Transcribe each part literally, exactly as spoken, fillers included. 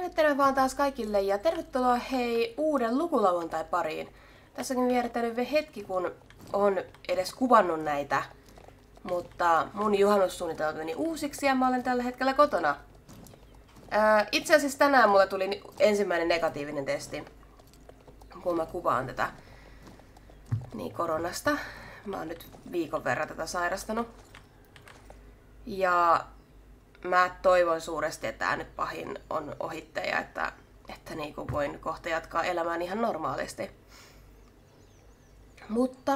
Tervetuloa vaan taas kaikille ja tervetuloa hei uuden lukulauantai pariin. Tässäkin vierättänyt vielä hetki, kun on edes kuvannut näitä, mutta mun juhannussuunnitelmat meni uusiksi ja mä olen tällä hetkellä kotona. Ää, itse asiassa tänään mulle tuli ensimmäinen negatiivinen testi, kun mä kuvaan tätä niin koronasta. Mä oon nyt viikon verran tätä sairastanut. Ja mä toivon suuresti, että tää nyt pahin on ohittaja, että, että niinku voin kohta jatkaa elämään ihan normaalisti. Mutta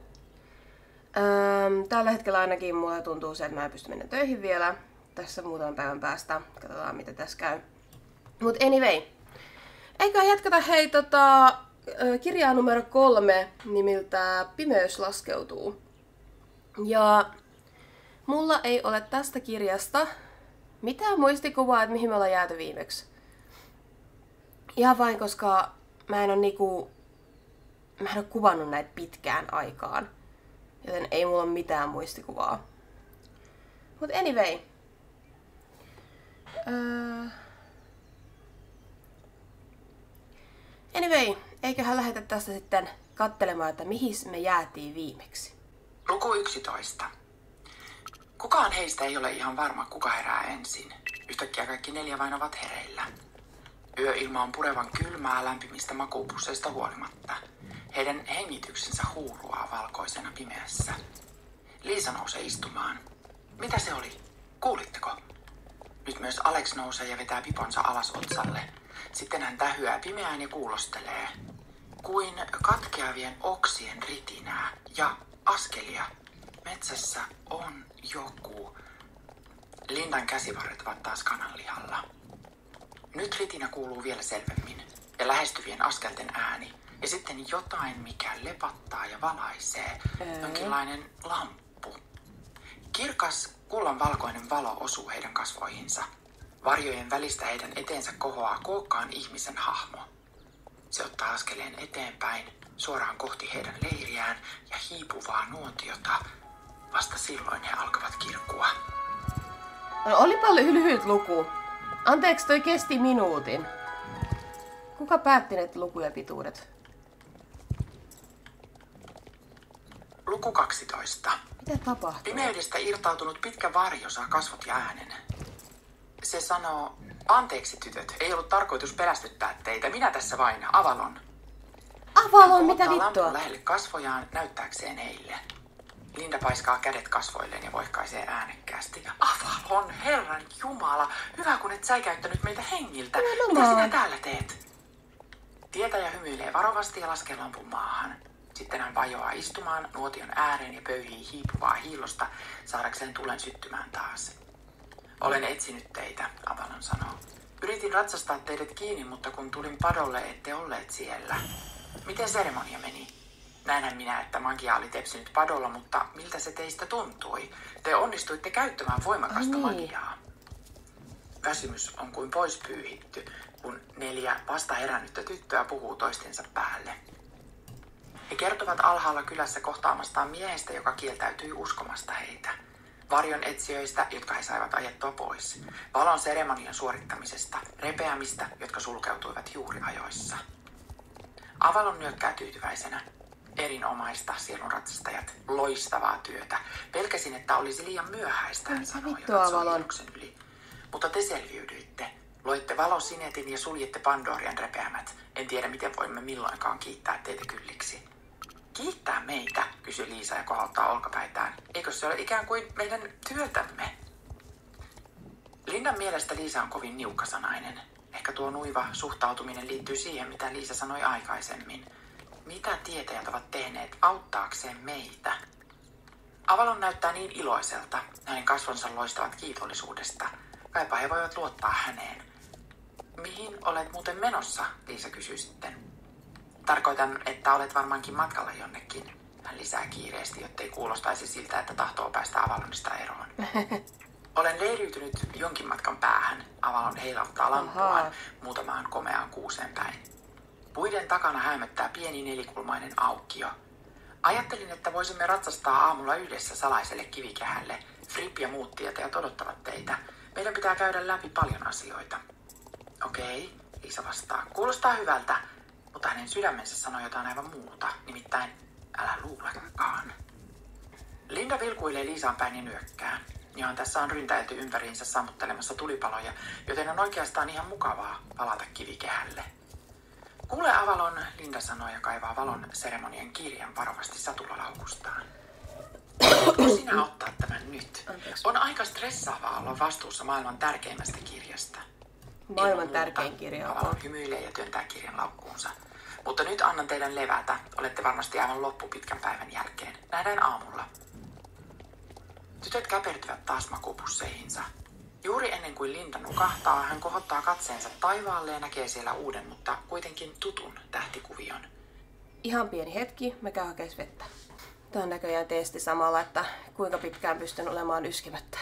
ähm, tällä hetkellä ainakin mulle tuntuu se, että mä en pysty mennä töihin vielä tässä muutaman päivän päästä. Katsotaan, mitä tässä käy. Mut anyway. Eiköhän jatketa hei tota, kirjaa numero kolme nimiltä Pimeys laskeutuu. Ja mulla ei ole tästä kirjasta mitään muistikuvaa, että mihin me ollaan jääty viimeksi. Ihan vain, koska mä en ole niinku, mä en ole kuvannut näitä pitkään aikaan. Joten ei mulla ole mitään muistikuvaa. Mut anyway. Uh... Anyway, eiköhän lähetä tästä sitten katselemaan, että mihin me jäätiin viimeksi. Luku yksitoista. Kukaan heistä ei ole ihan varma, kuka herää ensin. Yhtäkkiä kaikki neljä vain ovat hereillä. Yöilma on purevan kylmää lämpimistä makuupusseista huolimatta. Heidän hengityksensä huuruaa valkoisena pimeässä. Liisa nousee istumaan. Mitä se oli? Kuulitteko? Nyt myös Alex nousee ja vetää piponsa alas otsalle. Sitten hän tähyää pimeään ja kuulostelee. Kuin katkeavien oksien ritinää ja askelia. Metsässä on joku. Lindan käsivarret ovat taas kananlihalla. Nyt ritinä kuuluu vielä selvemmin ja lähestyvien askelten ääni. Ja sitten jotain, mikä lepattaa ja valaisee. Jonkinlainen lamppu. Kirkas kullanvalkoinen valo osuu heidän kasvoihinsa. Varjojen välistä heidän eteensä kohoaa kookkaan ihmisen hahmo. Se ottaa askeleen eteenpäin, suoraan kohti heidän leiriään ja hiipuvaa nuotiota. Vasta silloin he alkavat kirkkua. No, oli paljon lyhyt luku. Anteeksi, toi kesti minuutin. Kuka päätti näitä lukujen pituudet? Luku kaksitoista. Mitä tapahtuu? Pimeydestä irtautunut pitkä varjo saa kasvot ja äänen. Se sanoo, anteeksi tytöt, ei ollut tarkoitus pelästyttää teitä. Minä tässä vain, Avalon. Avalon, mitä vittua? vittua? Lampun lähelle kasvojaan näyttääkseen heille. Linda paiskaa kädet kasvoilleen ja voihkaisee äänekkäästi. Avalon, Herran Jumala, hyvä kun et säikäyttänyt meitä hengiltä. No, Mitä sinä täällä teet? Tietäjä hymyilee varovasti ja laskee lampun maahan. Sitten hän vajoaa istumaan nuotion ääreen ja pöyhii hiipuvaa hiilosta saadakseen tulen syttymään taas. Olen etsinyt teitä, Avalon sanoo. Yritin ratsastaa teidät kiinni, mutta kun tulin padolle, ette olleet siellä. Miten seremonia meni? Näinhän minä, että magia oli tepsinyt padolla, mutta miltä se teistä tuntui? Te onnistuitte käyttämään voimakasta Ai niin. magiaa. Väsymys on kuin pois pyyhitty, kun neljä vasta herännyttä tyttöä puhuu toistensa päälle. He kertovat alhaalla kylässä kohtaamastaan miehestä, joka kieltäytyi uskomasta heitä. Varjon etsijöistä, jotka he saivat ajettua pois. Valon seremonian suorittamisesta, repeämistä, jotka sulkeutuivat juuri ajoissa. Avalon nyökkää tyytyväisenä. Erinomaista, sielunratsastajat. Loistavaa työtä. Pelkäsin, että olisi liian myöhäistä, hän sanoi ja katsoi hiiloksen yli. Mutta te selviydyitte. Loitte valosinetin ja suljitte Pandorian repeämät. En tiedä, miten voimme milloinkaan kiittää teitä kylliksi. Kiittää meitä, kysyi Liisa ja kohauttaa olkapäitään. Eikö se ole ikään kuin meidän työtämme? Lindan mielestä Liisa on kovin niukkasanainen. Ehkä tuo nuiva suhtautuminen liittyy siihen, mitä Liisa sanoi aikaisemmin. Mitä tietäjät ovat tehneet auttaakseen meitä? Avalon näyttää niin iloiselta. Hänen kasvonsa loistavat kiitollisuudesta. Kaipa he voivat luottaa häneen. Mihin olet muuten menossa? Liisa kysyy sitten. Tarkoitan, että olet varmaankin matkalla jonnekin. Hän lisää kiireesti, jottei kuulostaisi siltä, että tahtoo päästä Avalonista eroon. Olen leiriytynyt jonkin matkan päähän. Avalon heilauttaa lampuaan muutamaan komeaan kuuseen päin. Puiden takana hämöttää pieni nelikulmainen aukkio. Ajattelin, että voisimme ratsastaa aamulla yhdessä salaiselle kivikehälle. Fripp ja muut tietäjät odottavat teitä. Meidän pitää käydä läpi paljon asioita. Okei, Liisa vastaa. Kuulostaa hyvältä, mutta hänen sydämensä sanoi jotain aivan muuta. Nimittäin, älä luulekaan. Linda vilkuilee Liisaan päin ja nyökkää. Ihan tässä on ryntäilty ympäriinsä sammuttelemassa tulipaloja, joten on oikeastaan ihan mukavaa palata kivikehälle. Kuule Avalon, Linda sanoo ja kaivaa valon seremonian kirjan varovasti satulalaukkustaan. Voitko sinä ottaa tämän nyt? Anteeksi. On aika stressaavaa olla vastuussa maailman tärkeimmästä kirjasta. Maailman tärkein kirja on. Avalon hymyilee ja työntää kirjan laukkuunsa. Mutta nyt annan teidän levätä. Olette varmasti aivan loppu pitkän päivän jälkeen. Nähdään aamulla. Tytöt käpertyvät taas makuupusseihinsa. Juuri ennen kuin Linda nukahtaa, hän kohottaa katseensa taivaalle ja näkee siellä uuden, mutta kuitenkin tutun tähtikuvion. Ihan pieni hetki, mä käyn hakemaan vettä. Tämä on näköjään testi samalla, että kuinka pitkään pystyn olemaan yskimättä.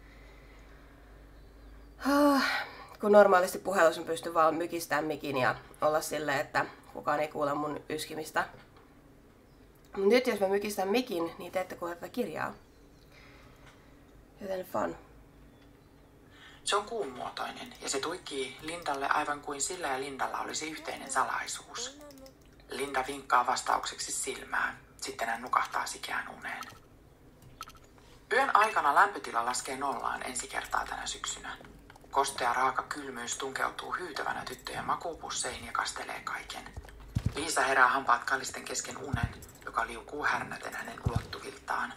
Kun normaalisti puhelussa pystyn vaan mykistämään mikin ja olla silleen, että kukaan ei kuule mun yskimistä. Mut nyt jos mä mykistän mikin, niin te ette kuule tätä kirjaa. Joten fun. Se on kuun muotoinen ja se tuikkii Lindalle aivan kuin sillä ja Lindalla olisi yhteinen salaisuus. Linda vinkkaa vastaukseksi silmään, sitten hän nukahtaa sikeään uneen. Yön aikana lämpötila laskee nollaan ensi kertaa tänä syksynä. Kostea raaka kylmyys tunkeutuu hyytävänä tyttöjen makuupusseihin ja kastelee kaiken. Liisa herää hampaat kallisten kesken unen, joka liukuu härnäten hänen ulottuviltaan.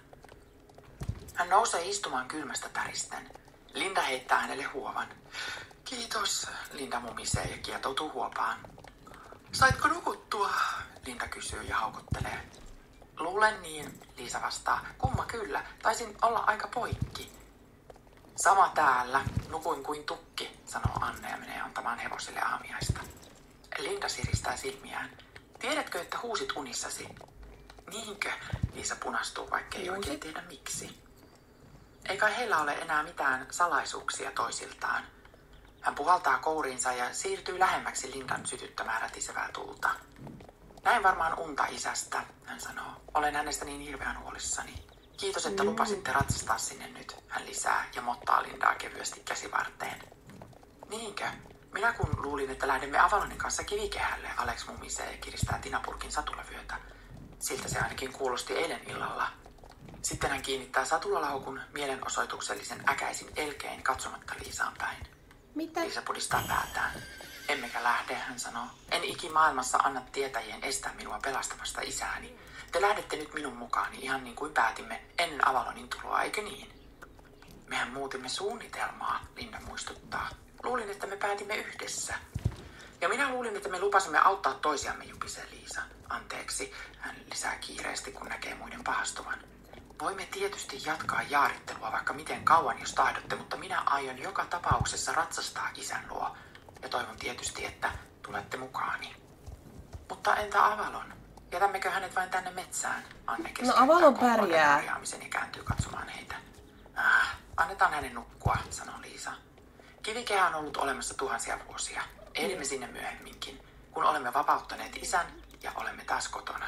Hän nousee istumaan kylmästä täristen. Linda heittää hänelle huovan. Kiitos, Linda mumisee ja kietoutuu huopaan. Saitko nukuttua? Linda kysyy ja haukottelee. Luulen niin, Liisa vastaa. Kumma kyllä, taisin olla aika poikki. Sama täällä, nukuin kuin tukki, sanoo Anne ja menee antamaan hevoselle aamiaista. Linda siristää silmiään. Tiedätkö, että huusit unissasi? Niinkö? Liisa punastuu, vaikka ei oikein tiedä miksi. Eikä heillä ole enää mitään salaisuuksia toisiltaan. Hän puhaltaa kouriinsa ja siirtyy lähemmäksi Lindan sytyttämää rätisevää tulta. Näin varmaan unta isästä, hän sanoo. Olen hänestä niin hirveän huolissani. Kiitos, että lupasitte ratsastaa sinne nyt, hän lisää ja mottaa Lindaa kevyesti käsivarteen. Niinkö? Minä kun luulin, että lähdemme Avalonin kanssa kivikehälle, Alex mumisee ja kiristää tinapurkin satulavyötä. Siltä se ainakin kuulosti eilen illalla. Sitten hän kiinnittää satulalaukun mielenosoituksellisen äkäisin elkein katsomatta Liisaan päin. Mitä? Liisa pudistaa päätään. Emmekä lähde, hän sanoo. En ikimaailmassa anna tietäjien estää minua pelastamasta isääni. Te lähdette nyt minun mukaani ihan niin kuin päätimme ennen Avalonin tuloa, eikö niin? Mehän muutimme suunnitelmaa, Linda muistuttaa. Luulin, että me päätimme yhdessä. Ja minä luulin, että me lupasimme auttaa toisiamme, jupisee Liisa. Anteeksi, hän lisää kiireesti, kun näkee muiden pahastuvan. Voimme tietysti jatkaa jaarittelua vaikka miten kauan, jos tahdotte, mutta minä aion joka tapauksessa ratsastaa isän luo. Ja toivon tietysti, että tulette mukaani. Mutta entä Avalon? Jätämmekö hänet vain tänne metsään? Anne keskeyttää no Avalon pärjää. korjaamisen ja kääntyy katsomaan heitä. Äh, annetaan hänen nukkua, sanoo Liisa. Kivikehä on ollut olemassa tuhansia vuosia. Ehdimme sinne myöhemminkin, kun olemme vapauttaneet isän ja olemme taas kotona.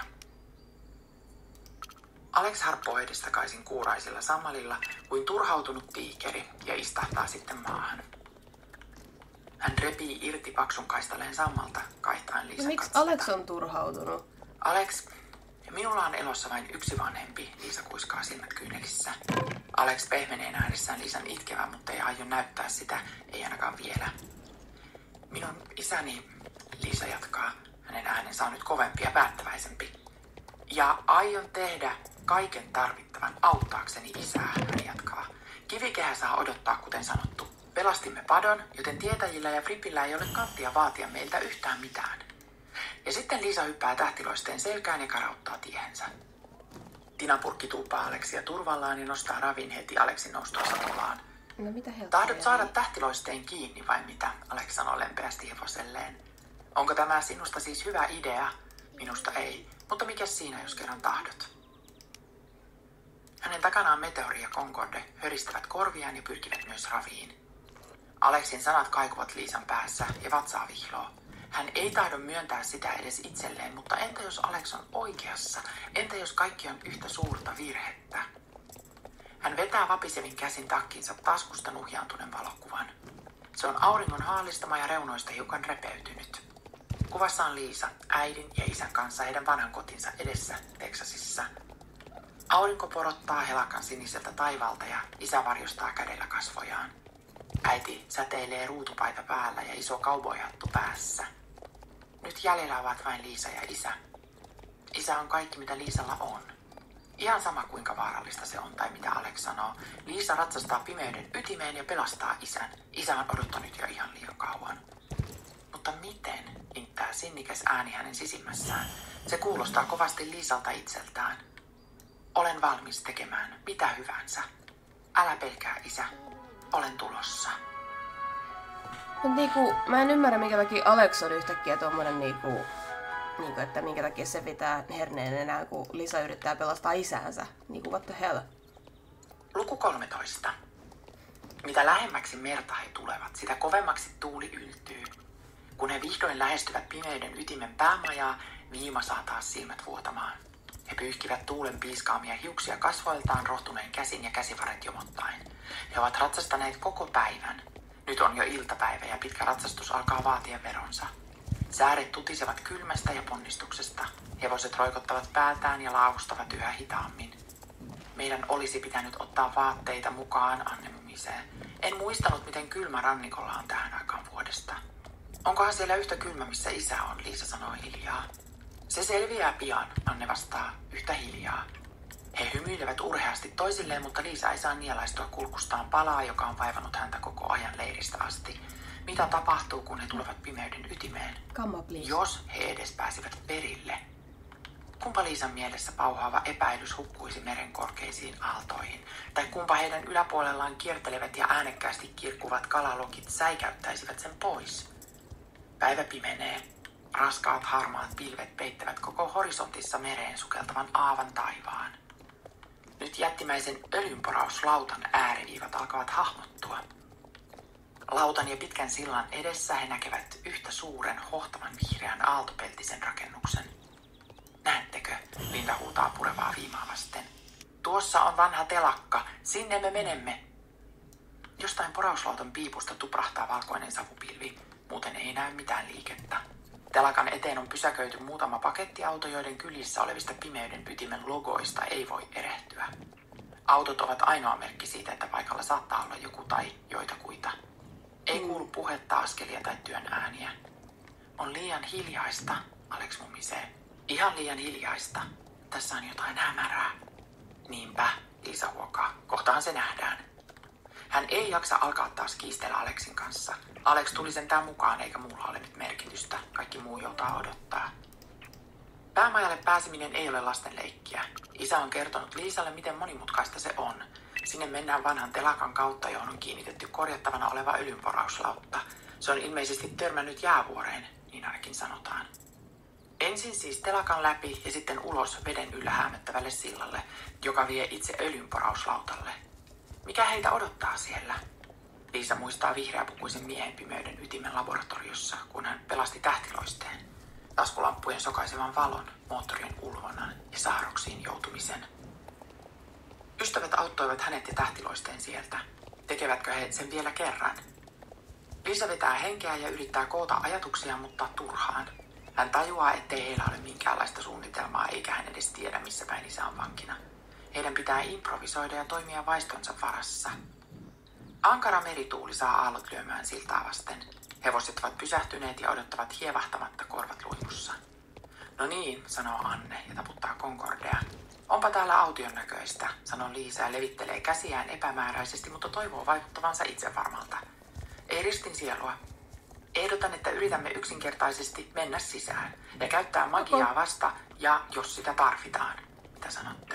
Alex harppoo edestakaisin kuuraisilla sammalilla kuin turhautunut tiikeri ja istahtaa sitten maahan. Hän repii irti paksun kaistaleen sammalta, kaihtaen Liisan no, miksi katsetta. Alex on turhautunut? Alex, minulla on elossa vain yksi vanhempi, Liisa kuiskaa silmät kyynelissä. Alex pehmenee nähdessään Liisan itkevän, mutta ei aio näyttää sitä, ei ainakaan vielä. Minun isäni, Liisa jatkaa, hänen äänensä on nyt kovempi ja päättäväisempi. Ja aion tehdä kaiken tarvittavan auttaakseni isää, hän jatkaa. Kivikehä saa odottaa, kuten sanottu. Pelastimme padon, joten tietäjillä ja Frippillä ei ole kanttia vaatia meiltä yhtään mitään. Ja sitten Liisa hyppää tähtiloisteen selkään ja karauttaa tiehensä. Tinapurkki tuuppaa Aleksia turvallaan ja nostaa ravin heti Aleksin noustua satulaan. No mitä helppoa. Tahdot saada tähtiloisteen kiinni vai mitä? Alex sanoo lempeästi hevoselleen. Onko tämä sinusta siis hyvä idea? Minusta ei, mutta mikä siinä, jos kerran tahdot? Hänen takanaan Meteori ja Concorde höristävät korviaan ja pyrkivät myös raviin. Aleksin sanat kaikuvat Liisan päässä ja vatsaa vihloo. Hän ei tahdo myöntää sitä edes itselleen, mutta entä jos Alex on oikeassa? Entä jos kaikki on yhtä suurta virhettä? Hän vetää vapisevin käsin takkinsa taskusta nuhjaantuneen valokuvan. Se on auringon haallistama ja reunoista hiukan repeytynyt. Kuvassa on Liisa, äidin ja isän kanssa heidän vanhan kotinsa edessä Teksasissa. Aurinko porottaa helakan siniseltä taivaalta ja isä varjostaa kädellä kasvojaan. Äiti säteilee ruutupaita päällä ja iso cowboyhattu päässä. Nyt jäljellä ovat vain Liisa ja isä. Isä on kaikki, mitä Liisalla on. Ihan sama kuinka vaarallista se on tai mitä Alex sanoo. Liisa ratsastaa pimeyden ytimeen ja pelastaa isän. Isä on odottanut jo ihan liian kauan. Mutta miten, inttää sinnikäs ääni hänen sisimmässään. Se kuulostaa kovasti Liisalta itseltään. Olen valmis tekemään mitä hyvänsä. Älä pelkää, isä. Olen tulossa. Mut niinku, mä en ymmärrä, minkä takia Alex on yhtäkkiä tommonen niinku... Niinku, että minkä takia se pitää herneen enää, kun Lisa yrittää pelastaa isäänsä. Niinku, what the hell? Luku kolmetoista. Mitä lähemmäksi merta he tulevat, sitä kovemmaksi tuuli yltyy. Kun he vihdoin lähestyvät pimeyden ytimen päämajaa, Viima saa taas silmät vuotamaan. He pyyhkivät tuulen piiskaamia hiuksia kasvoiltaan rohtuneen käsin ja käsivaret jomottaen. He ovat ratsastaneet koko päivän. Nyt on jo iltapäivä ja pitkä ratsastus alkaa vaatia veronsa. Sääret tutisevat kylmästä ja ponnistuksesta. Hevoset roikottavat päätään ja laukustavat yhä hitaammin. Meidän olisi pitänyt ottaa vaatteita mukaan, Anne mumisee. En muistanut, miten kylmä rannikolla on tähän aikaan vuodesta. Onkohan siellä yhtä kylmä, missä isä on, Liisa sanoo hiljaa. Se selviää pian, Anne vastaa yhtä hiljaa. He hymyilevät urheasti toisilleen, mutta Liisa ei saa nielaistua kurkustaan palaa, joka on vaivannut häntä koko ajan leiristä asti. Mitä tapahtuu, kun he tulevat pimeyden ytimeen? Come on, please. Jos he edes pääsivät perille. Kumpa Liisan mielessä pauhaava epäilys hukkuisi meren korkeisiin aaltoihin? Tai kumpa heidän yläpuolellaan kiertelevät ja äänekkäästi kirkkuvat kalalokit säikäyttäisivät sen pois? Päivä pimenee. Raskaat harmaat pilvet peittävät koko horisontissa mereen sukeltavan aavan taivaan. Nyt jättimäisen öljynporauslautan ääriviivat alkavat hahmottua. Lautan ja pitkän sillan edessä he näkevät yhtä suuren, hohtavan vihreän aaltopeltisen rakennuksen. Näettekö? Linda huutaa purevaa Viimaa vasten. Tuossa on vanha telakka. Sinne me menemme. Jostain porauslautan piipusta tuprahtaa valkoinen savupilvi. Muuten ei näy mitään liikettä. Telakan eteen on pysäköity muutama pakettiauto, joiden kylissä olevista pimeyden ytimen logoista ei voi erehtyä. Autot ovat ainoa merkki siitä, että paikalla saattaa olla joku tai joitakuita. Ei kuulu puhetta, askelia tai työn ääniä. On liian hiljaista, Alex mumisee. Ihan liian hiljaista. Tässä on jotain hämärää. Niinpä, Liisa huokaa. Kohtahan se nähdään. Hän ei jaksa alkaa taas kiistellä Alexin kanssa. Alex tuli sentään mukaan, eikä muulla ole nyt merkitystä. Kaikki muu joutaa odottaa. Päämajalle pääseminen ei ole lasten leikkiä. Isä on kertonut Liisalle, miten monimutkaista se on. Sinne mennään vanhan telakan kautta, johon on kiinnitetty korjattavana oleva öljynporauslautta. Se on ilmeisesti törmännyt jäävuoreen, niin ainakin sanotaan. Ensin siis telakan läpi ja sitten ulos veden yllä häämöttävälle sillalle, joka vie itse öljynporauslautalle. Mikä heitä odottaa siellä? Liisa muistaa vihreäpukuisen miehen pimeyden ytimen laboratoriossa, kun hän pelasti tähtiloisteen. Taskulamppujen sokaisevan valon, moottorien ulvonnan ja saaroksiin joutumisen. Ystävät auttoivat hänet ja tähtiloisteen sieltä. Tekevätkö he sen vielä kerran? Liisa vetää henkeä ja yrittää koota ajatuksia, mutta turhaan. Hän tajuaa, ettei heillä ole minkäänlaista suunnitelmaa, eikä hän edes tiedä, missä päin isä on vankina. Heidän pitää improvisoida ja toimia vaistonsa varassa. Ankara merituuli saa aallot lyömään siltaa vasten. Hevoset ovat pysähtyneet ja odottavat hievahtamatta korvat luimussa. No niin, sanoo Anne ja taputtaa Concordea. Onpa täällä aution näköistä, sanoo Liisa ja levittelee käsiään epämääräisesti, mutta toivoo vaikuttavansa itsevarmalta. Ei ristin sielua. Ehdotan, että yritämme yksinkertaisesti mennä sisään ja käyttää magiaa vasta, ja jos sitä tarvitaan. Mitä sanotte?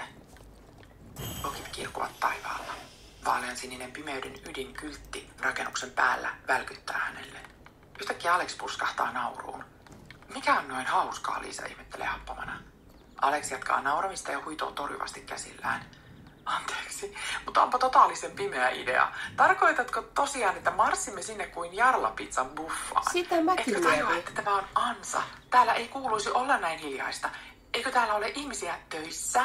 Lokit kirkuvat taivaalla. Vaaleansininen pimeyden ydinkyltti rakennuksen päällä välkyttää hänelle. Yhtäkkiä Alex purskahtaa nauruun. Mikä on noin hauskaa, Liisa ihmettelee happamana. Alex jatkaa nauramista ja huitoo torjuvasti käsillään. Anteeksi, mutta onpa totaalisen pimeä idea. Tarkoitatko tosiaan, että marssimme sinne kuin Jarla-pizzan buffaan? Sitä mäkin Etkö tajua, että tämä on ansa? Täällä ei kuuluisi olla näin hiljaista. Eikö täällä ole ihmisiä töissä?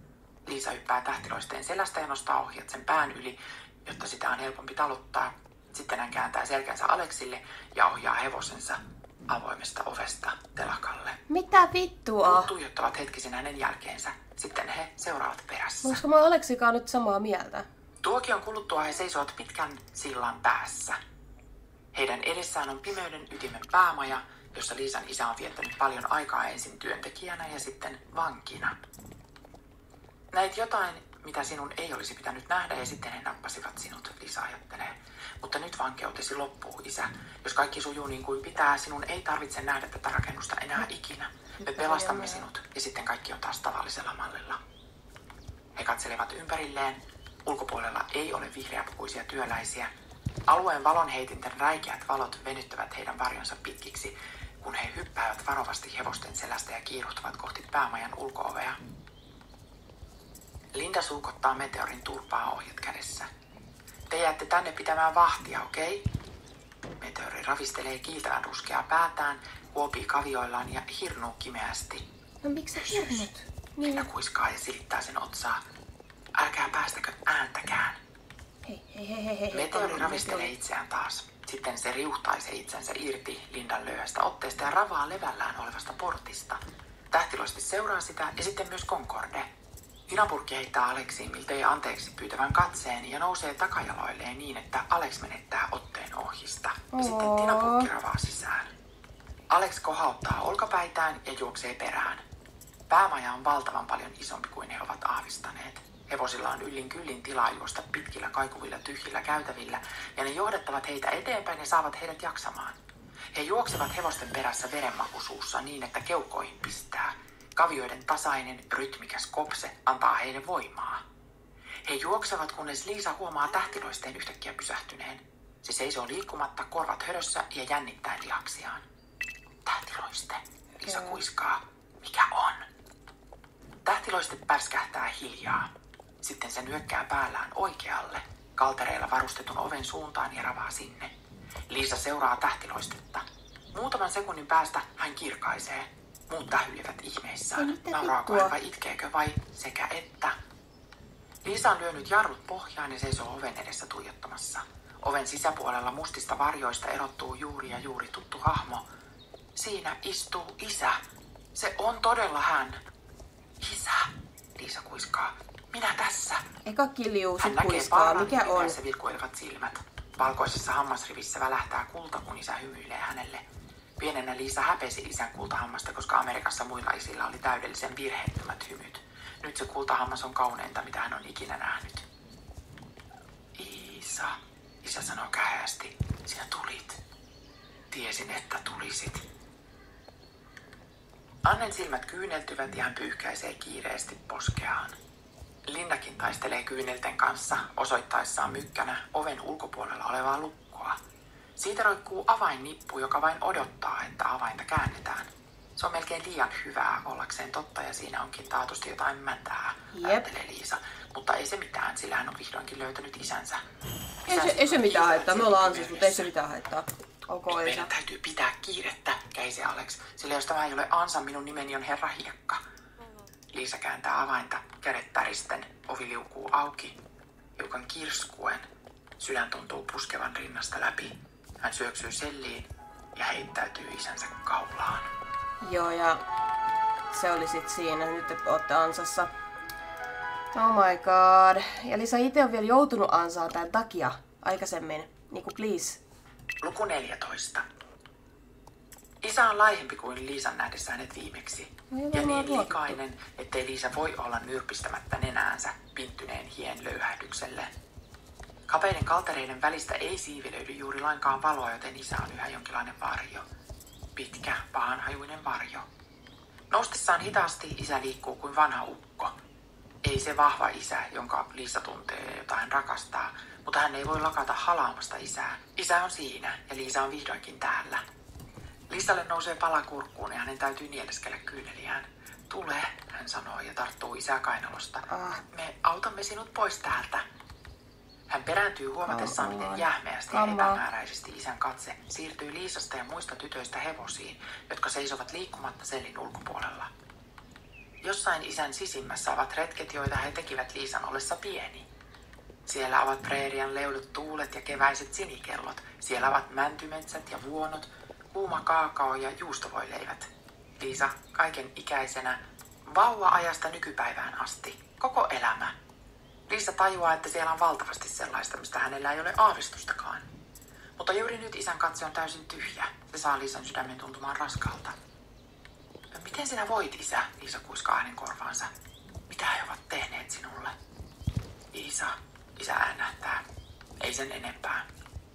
Liisa hyppää tähtiloisteen selästä ja nostaa ohjat sen pään yli, jotta sitä on helpompi taluttaa. Sitten hän kääntää selkänsä Aleksille ja ohjaa hevosensa avoimesta ovesta telakalle. Mitä vittua? Muut tuijottavat hetkisen hänen jälkeensä. Sitten he seuraavat perässä. Olisiko mä Aleksikaan nyt samaa mieltä? Tuokion kuluttua he seisovat pitkän sillan päässä. Heidän edessään on pimeyden ytimen päämaja, jossa Liisan isä on viettänyt paljon aikaa ensin työntekijänä ja sitten vankina. Näit jotain, mitä sinun ei olisi pitänyt nähdä, ja sitten he nappasivat sinut, Liisa ajattelee. Mutta nyt vankeutesi loppuu, isä. Jos kaikki sujuu niin kuin pitää, sinun ei tarvitse nähdä tätä rakennusta enää ikinä. Me pelastamme sinut, ja sitten kaikki on taas tavallisella mallilla. He katselevat ympärilleen. Ulkopuolella ei ole vihreäpukuisia työläisiä. Alueen valonheitinten räikeät valot venyttävät heidän varjonsa pitkiksi, kun he hyppäävät varovasti hevosten selästä ja kiiruhtavat kohti päämajan ulko-ovea. Linda suukottaa Meteorin turpaa ohjat kädessä. Te jäätte tänne pitämään vahtia, okei? Okay? Meteori ravistelee kiiltävän ruskeaa päätään, huopii kavioillaan ja hirnuu kimeästi. No miksi sä hirnut? Linda kuiskaa ja silittää sen otsaa. Älkää päästäkö ääntäkään. Hei, hei, hei, hei, hei. Meteori ravistelee itseään taas. Sitten se riuhtaisee itsensä irti Lindan löyhästä otteesta ja ravaa levällään olevasta portista. Tähtiloisesti seuraa sitä ja sitten myös Concorde. Tinapurkki heittää Aleksiin miltei anteeksi pyytävän katseen ja nousee takajaloilleen niin, että Alex menettää otteen ohjista. Ja sitten Tinapurkki ravaa sisään. Alex kohauttaa olkapäitään ja juoksee perään. Päämaja on valtavan paljon isompi kuin he ovat aavistaneet. Hevosilla on yllin kyllin tilaa juosta pitkillä kaikuvilla tyhjillä käytävillä, ja ne johdattavat heitä eteenpäin ja saavat heidät jaksamaan. He juoksevat hevosten perässä verenmakusuussa niin, että keuhkoihin pistää. Kavioiden tasainen, rytmikäs kopse antaa heille voimaa. He juoksevat, kunnes Liisa huomaa tähtiloisteen yhtäkkiä pysähtyneen. Se seisoo liikkumatta, korvat hörössä ja jännittäen lihaksiaan. Tähtiloiste, Liisa kuiskaa. Mikä on? Tähtiloiste pärskähtää hiljaa. Sitten se nyökkää päällään oikealle, kaltereilla varustetun oven suuntaan ja ravaa sinne. Liisa seuraa tähtiloistetta. Muutaman sekunnin päästä hän kirkaisee. Muut tähyilevät ihmeissään. Nauraako hän vai itkeekö vai sekä että? Liisa on lyönyt jarrut pohjaan ja seisoo oven edessä tuijottamassa. Oven sisäpuolella mustista varjoista erottuu juuri ja juuri tuttu hahmo. Siinä istuu isä. Se on todella hän. Isä, Liisa kuiskaa. Minä tässä. Eka kiljuu, sit kuiskaa. Mikä on? Se vilkuilevat silmät. Valkoisessa hammasrivissä välähtää kulta, kun isä hymyilee hänelle. Pienenä Liisa häpesi isän kultahammasta, koska Amerikassa muilla isillä oli täydellisen virheettömät hymyt. Nyt se kultahammas on kauneinta, mitä hän on ikinä nähnyt. Iisa, isä sanoo kähästi. Sinä tulit. Tiesin, että tulisit. Annen silmät kyyneltyvät ja hän pyyhkäisee kiireesti poskeaan. Lindakin taistelee kyynelten kanssa osoittaessaan mykkänä oven ulkopuolella olevaa lukkoa. Siitä roikkuu avainnippu, joka vain odottaa, että avainta käännetään. Se on melkein liian hyvää ollakseen totta ja siinä onkin taatusti jotain mätää, ajattelee Liisa. Mutta ei se mitään, sillä hän on vihdoinkin löytänyt isänsä. Ei se, ei se mitään haittaa, me ollaan ansas, mutta ei se mitään haittaa. Okay, nyt meidän täytyy pitää kiirettä, käisi Alex, sillä jos tämä ei ole ansa, minun nimeni on Herra Hiekka. Liisa kääntää avainta, kädet täristen, ovi liukuu auki, hiukan kirskuen. Sydän tuntuu puskevan rinnasta läpi. Hän syöksyy selliin ja heittäytyy isänsä kaulaan. Joo, ja se oli sit siinä. Nyt te ootte ansassa. Oh my god. Ja Liisa itse on vielä joutunut ansaan tämän takia aikaisemmin. Niinku please. Luku neljätoista. Isä on laihempi kuin Liisan nähdessä hänet viimeksi. No, ja niin likainen, ettei Liisa voi olla nyrpistämättä nenäänsä pinttyneen hien löyhähdykselle. Kapeiden kaltereiden välistä ei siivilöidy juuri lainkaan valoa, joten isä on yhä jonkinlainen varjo. Pitkä, pahanhajuinen varjo. Noustessaan hitaasti isä liikkuu kuin vanha ukko. Ei se vahva isä, jonka Liisa tuntee ja jota hän rakastaa, mutta hän ei voi lakata halaamasta isää. Isä on siinä ja Liisa on vihdoinkin täällä. Liisalle nousee pala kurkkuun ja hänen täytyy nieleskellä kyyneliään. Tule, hän sanoo ja tarttuu isää kainalosta. Ah. Me autamme sinut pois täältä. Hän perääntyy huomatessaan, Oh, miten jähmeästi ja epämääräisesti isän katse siirtyy Liisasta ja muista tytöistä hevosiin, jotka seisovat liikkumatta sellin ulkopuolella. Jossain isän sisimmässä ovat retket, joita he tekivät Liisan ollessa pieni. Siellä ovat preerian leulut tuulet ja keväiset sinikellot. Siellä ovat mäntymetsät ja vuonot, kuuma kaakao ja juustovoileivät. Liisa kaiken ikäisenä, vauva-ajasta nykypäivään asti, koko elämä. Liisa tajuaa, että siellä on valtavasti sellaista, mistä hänellä ei ole aavistustakaan. Mutta juuri nyt isän katse on täysin tyhjä. Se saa Liisan sydämen tuntumaan raskalta. Miten sinä voit, isä? Liisa kuiskaa hänen korvaansa. Mitä he ovat tehneet sinulle? Liisa, isä äänähtää. Ei sen enempää.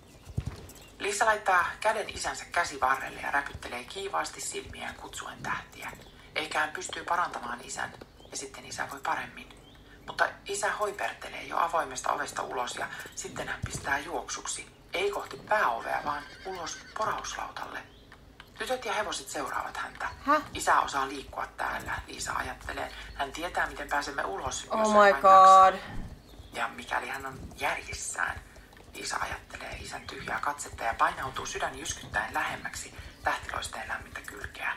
Liisa laittaa käden isänsä käsivarrelle ja räpyttelee kiivaasti silmiään kutsuen tähtiä. Ehkä hän pystyy parantamaan isän ja sitten isä voi paremmin. Mutta isä hoipertelee jo avoimesta ovesta ulos ja sitten hän pistää juoksuksi. Ei kohti pääovea, vaan ulos porauslautalle. Tytöt ja hevoset seuraavat häntä. Häh? Isä osaa liikkua täällä, Liisa ajattelee. Hän tietää, miten pääsemme ulos, Oh jos my hän vain god. jaksaa. Ja mikäli hän on järjissään, Liisa ajattelee isän tyhjää katsetta ja painautuu sydän jyskyttäen lähemmäksi tähtiloisteen lämmintä kylkeä.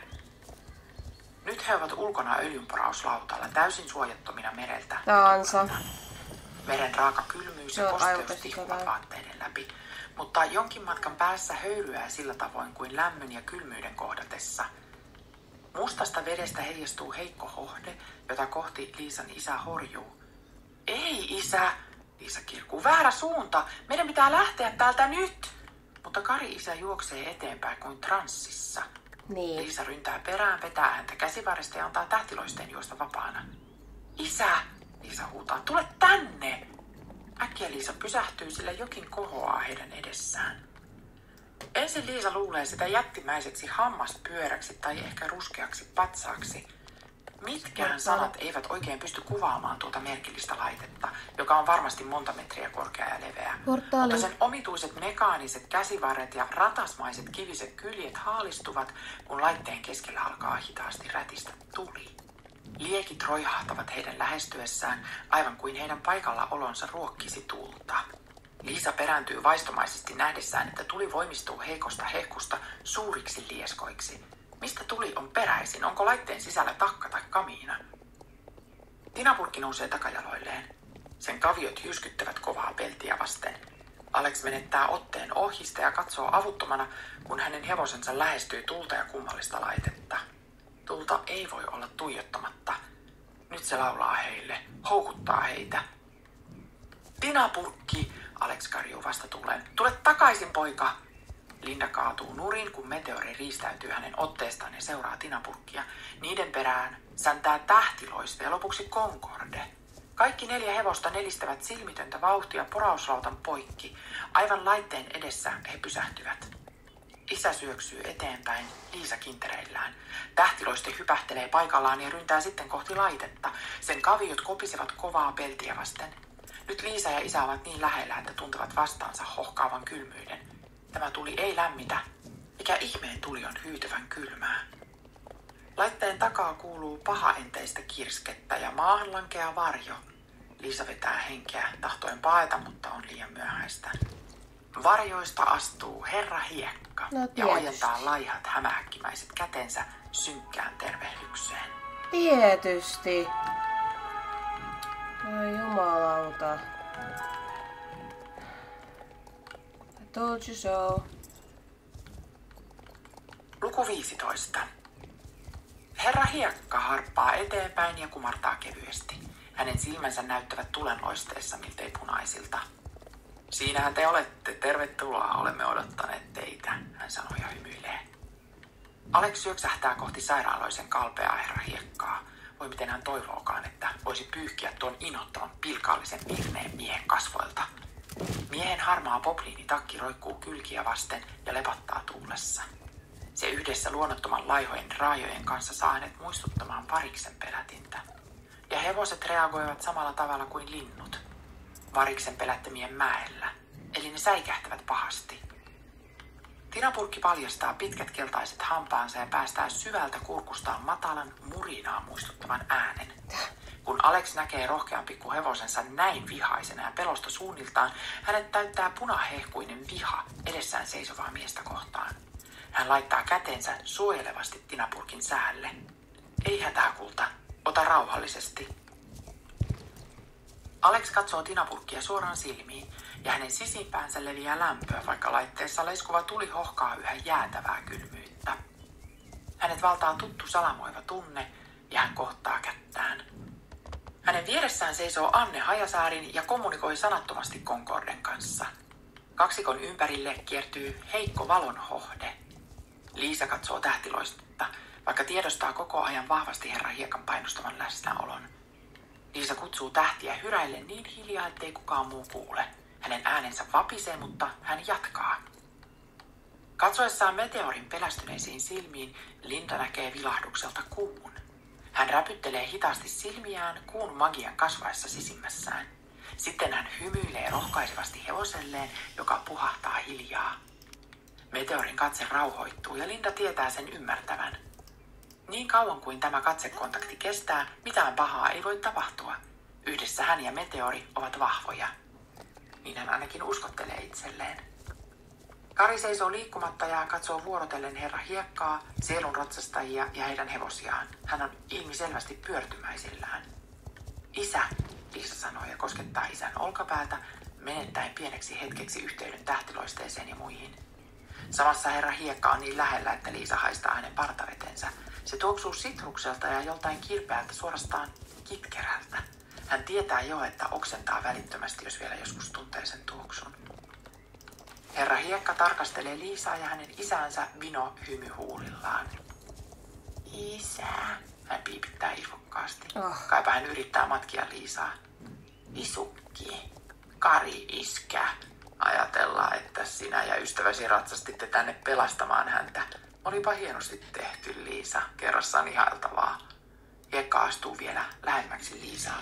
Nyt he ovat ulkona öljynporauslautalla, täysin suojattomina mereltä. Taansa. Meren raaka kylmyys ja Joo, kosteus aivan tihkuvat sitä. vaatteiden läpi. Mutta jonkin matkan päässä höyryää sillä tavoin kuin lämmön ja kylmyyden kohdatessa. Mustasta vedestä heijastuu heikko hohde, jota kohti Liisan isä horjuu. Ei, isä! Liisa kirkuu. Väärä suunta! Meidän pitää lähteä täältä nyt! Mutta Kari-isä juoksee eteenpäin kuin transsissa. Niin. Liisa ryntää perään, vetää häntä käsivarresta ja antaa tähtiloisteen juosta vapaana. Isä! Liisa huutaa. Tule tänne! Äkkiä Liisa pysähtyy, sillä jokin kohoaa heidän edessään. Ensin Liisa luulee sitä jättimäiseksi hammaspyöräksi tai ehkä ruskeaksi patsaaksi. Mitkään sanat eivät oikein pysty kuvaamaan tuota merkillistä laitetta, joka on varmasti monta metriä korkea ja leveä. Portaali. Mutta sen omituiset mekaaniset käsivarret ja ratasmaiset kiviset kyljet haalistuvat, kun laitteen keskellä alkaa hitaasti rätistä tuli. Liekit roihahtavat heidän lähestyessään, aivan kuin heidän paikalla olonsa ruokkisi tuulta. Liisa perääntyy vaistomaisesti nähdessään, että tuli voimistuu heikosta hehkusta suuriksi lieskoiksi. Mistä tuli on peräisin? Onko laitteen sisällä takka tai kamiina? Tinapurkki nousee takajaloilleen. Sen kaviot jyskyttävät kovaa peltiä vasten. Alex menettää otteen ohjista ja katsoo avuttomana, kun hänen hevosensa lähestyy tulta ja kummallista laitetta. Tulta ei voi olla tuijottamatta. Nyt se laulaa heille, houkuttaa heitä. Tinapurkki, Alex karjuu vastatuuleen. Tule takaisin, poika! Linda kaatuu nurin, kun meteori riistäytyy hänen otteestaan ja seuraa Tinapurkkia. Niiden perään säntää tähtiloista ja lopuksi Concorde. Kaikki neljä hevosta nelistävät silmitöntä vauhtia porauslautan poikki. Aivan laitteen edessä he pysähtyvät. Isä syöksyy eteenpäin, Liisa kintereillään. Tähtiloiste hypähtelee paikallaan ja ryntää sitten kohti laitetta. Sen kaviot kopisevat kovaa peltiä vasten. Nyt Liisa ja isä ovat niin lähellä, että tuntevat vastaansa hohkaavan kylmyyden. Tämä tuli ei lämmitä. Mikä ihmeen tuli on hyytävän kylmää. Laitteen takaa kuuluu pahaenteistä kirskettä ja maahan lankeaa varjo. Liisa vetää henkeä, tahtoen paeta, mutta on liian myöhäistä. Varjoista astuu Herra Hiekka No, ja tietysti. ojentaa laihat hämähäkkimäiset kätensä synkkään tervehdykseen. Tietysti. Ai jumalauta. I told you so. Luku viisitoista. Herra Hiekka harppaa eteenpäin ja kumartaa kevyesti. Hänen silmänsä näyttävät tulenloisteessa miltei punaisilta. Siinähän te olette. Tervetuloa. Olemme odottaneet teitä, hän sanoo ja hymyilee. Alex syöksähtää kohti sairaaloisen kalpeaa Herra Hiekkaa. Voi miten hän toivookaan, että voisi pyyhkiä tuon inhottavan pilkallisen virneen miehen kasvoilta. Miehen harmaa popliinitakki roikkuu kylkiä vasten ja lepattaa tuulessa. Se yhdessä luonnottoman laihojen raajojen kanssa saa hänet muistuttamaan variksen pelätintä. Ja hevoset reagoivat samalla tavalla kuin linnut. Variksen pelättämien mäellä, eli ne säikähtävät pahasti. Tinapurkki paljastaa pitkät keltaiset hampaansa ja päästää syvältä kurkustaan matalan murinaa muistuttavan äänen. Kun Alex näkee rohkean pikku hevosensa näin vihaisena ja pelosta suunniltaan, hänet täyttää punahehkuinen viha edessään seisovaa miestä kohtaan. Hän laittaa kätensä suojelevasti Tinapurkin säälle. Ei hätää, kulta. Ota rauhallisesti. Alex katsoo tinapurkkia suoraan silmiin ja hänen sisimpäänsä leviää lämpöä, vaikka laitteessa leiskuva tuli hohkaa yhä jäätävää kylmyyttä. Hänet valtaa tuttu salamoiva tunne ja hän kohtaa kättään. Hänen vieressään seisoo Anne Hajasaarin ja kommunikoi sanattomasti Concorden kanssa. Kaksikon ympärille kiertyy heikko valonhohde. Liisa katsoo tähtiloistetta, vaikka tiedostaa koko ajan vahvasti herra Hiekan painostavan läsnäolon. Liisa kutsuu tähtiä hyräille niin hiljaa, ettei kukaan muu kuule. Hänen äänensä vapisee, mutta hän jatkaa. Katsoessaan meteorin pelästyneisiin silmiin, Linda näkee vilahdukselta kuun. Hän räpyttelee hitaasti silmiään kuun magian kasvaessa sisimmässään. Sitten hän hymyilee rohkaisevasti hevoselleen, joka puhahtaa hiljaa. Meteorin katse rauhoittuu ja Linda tietää sen ymmärtävän. Niin kauan kuin tämä katsekontakti kestää, mitään pahaa ei voi tapahtua. Yhdessä hän ja Meteori ovat vahvoja. Niin hän ainakin uskottelee itselleen. Kari seisoo liikkumatta ja katsoo vuorotellen herra Hiekkaa, sielunratsastajia ja heidän hevosiaan. Hän on ilmiselvästi pyörtymäisillään. Isä, Liisa sanoo ja koskettaa isän olkapäätä, menettäen pieneksi hetkeksi yhteyden tähtiloisteeseen ja muihin. Samassa herra Hiekka on niin lähellä, että Liisa haistaa hänen partavetensä. Se tuoksuu sitrukselta ja joltain kirpeältä, suorastaan kitkerältä. Hän tietää jo, että oksentaa välittömästi, jos vielä joskus tuntee sen tuoksun. Herra Hiekka tarkastelee Liisaa ja hänen isäänsä Vino hymyhuulillaan. Isä, hän piipittää irvokkaasti. Oh. Kaipa hän yrittää matkia Liisaa. Isukki, Kari iskä. Ajatellaan, että sinä ja ystäväsi ratsastitte tänne pelastamaan häntä. Olipa hienosti tehty, Liisa. Kerrassaan ihailtavaa. Hiekka astuu vielä lähemmäksi Liisaa.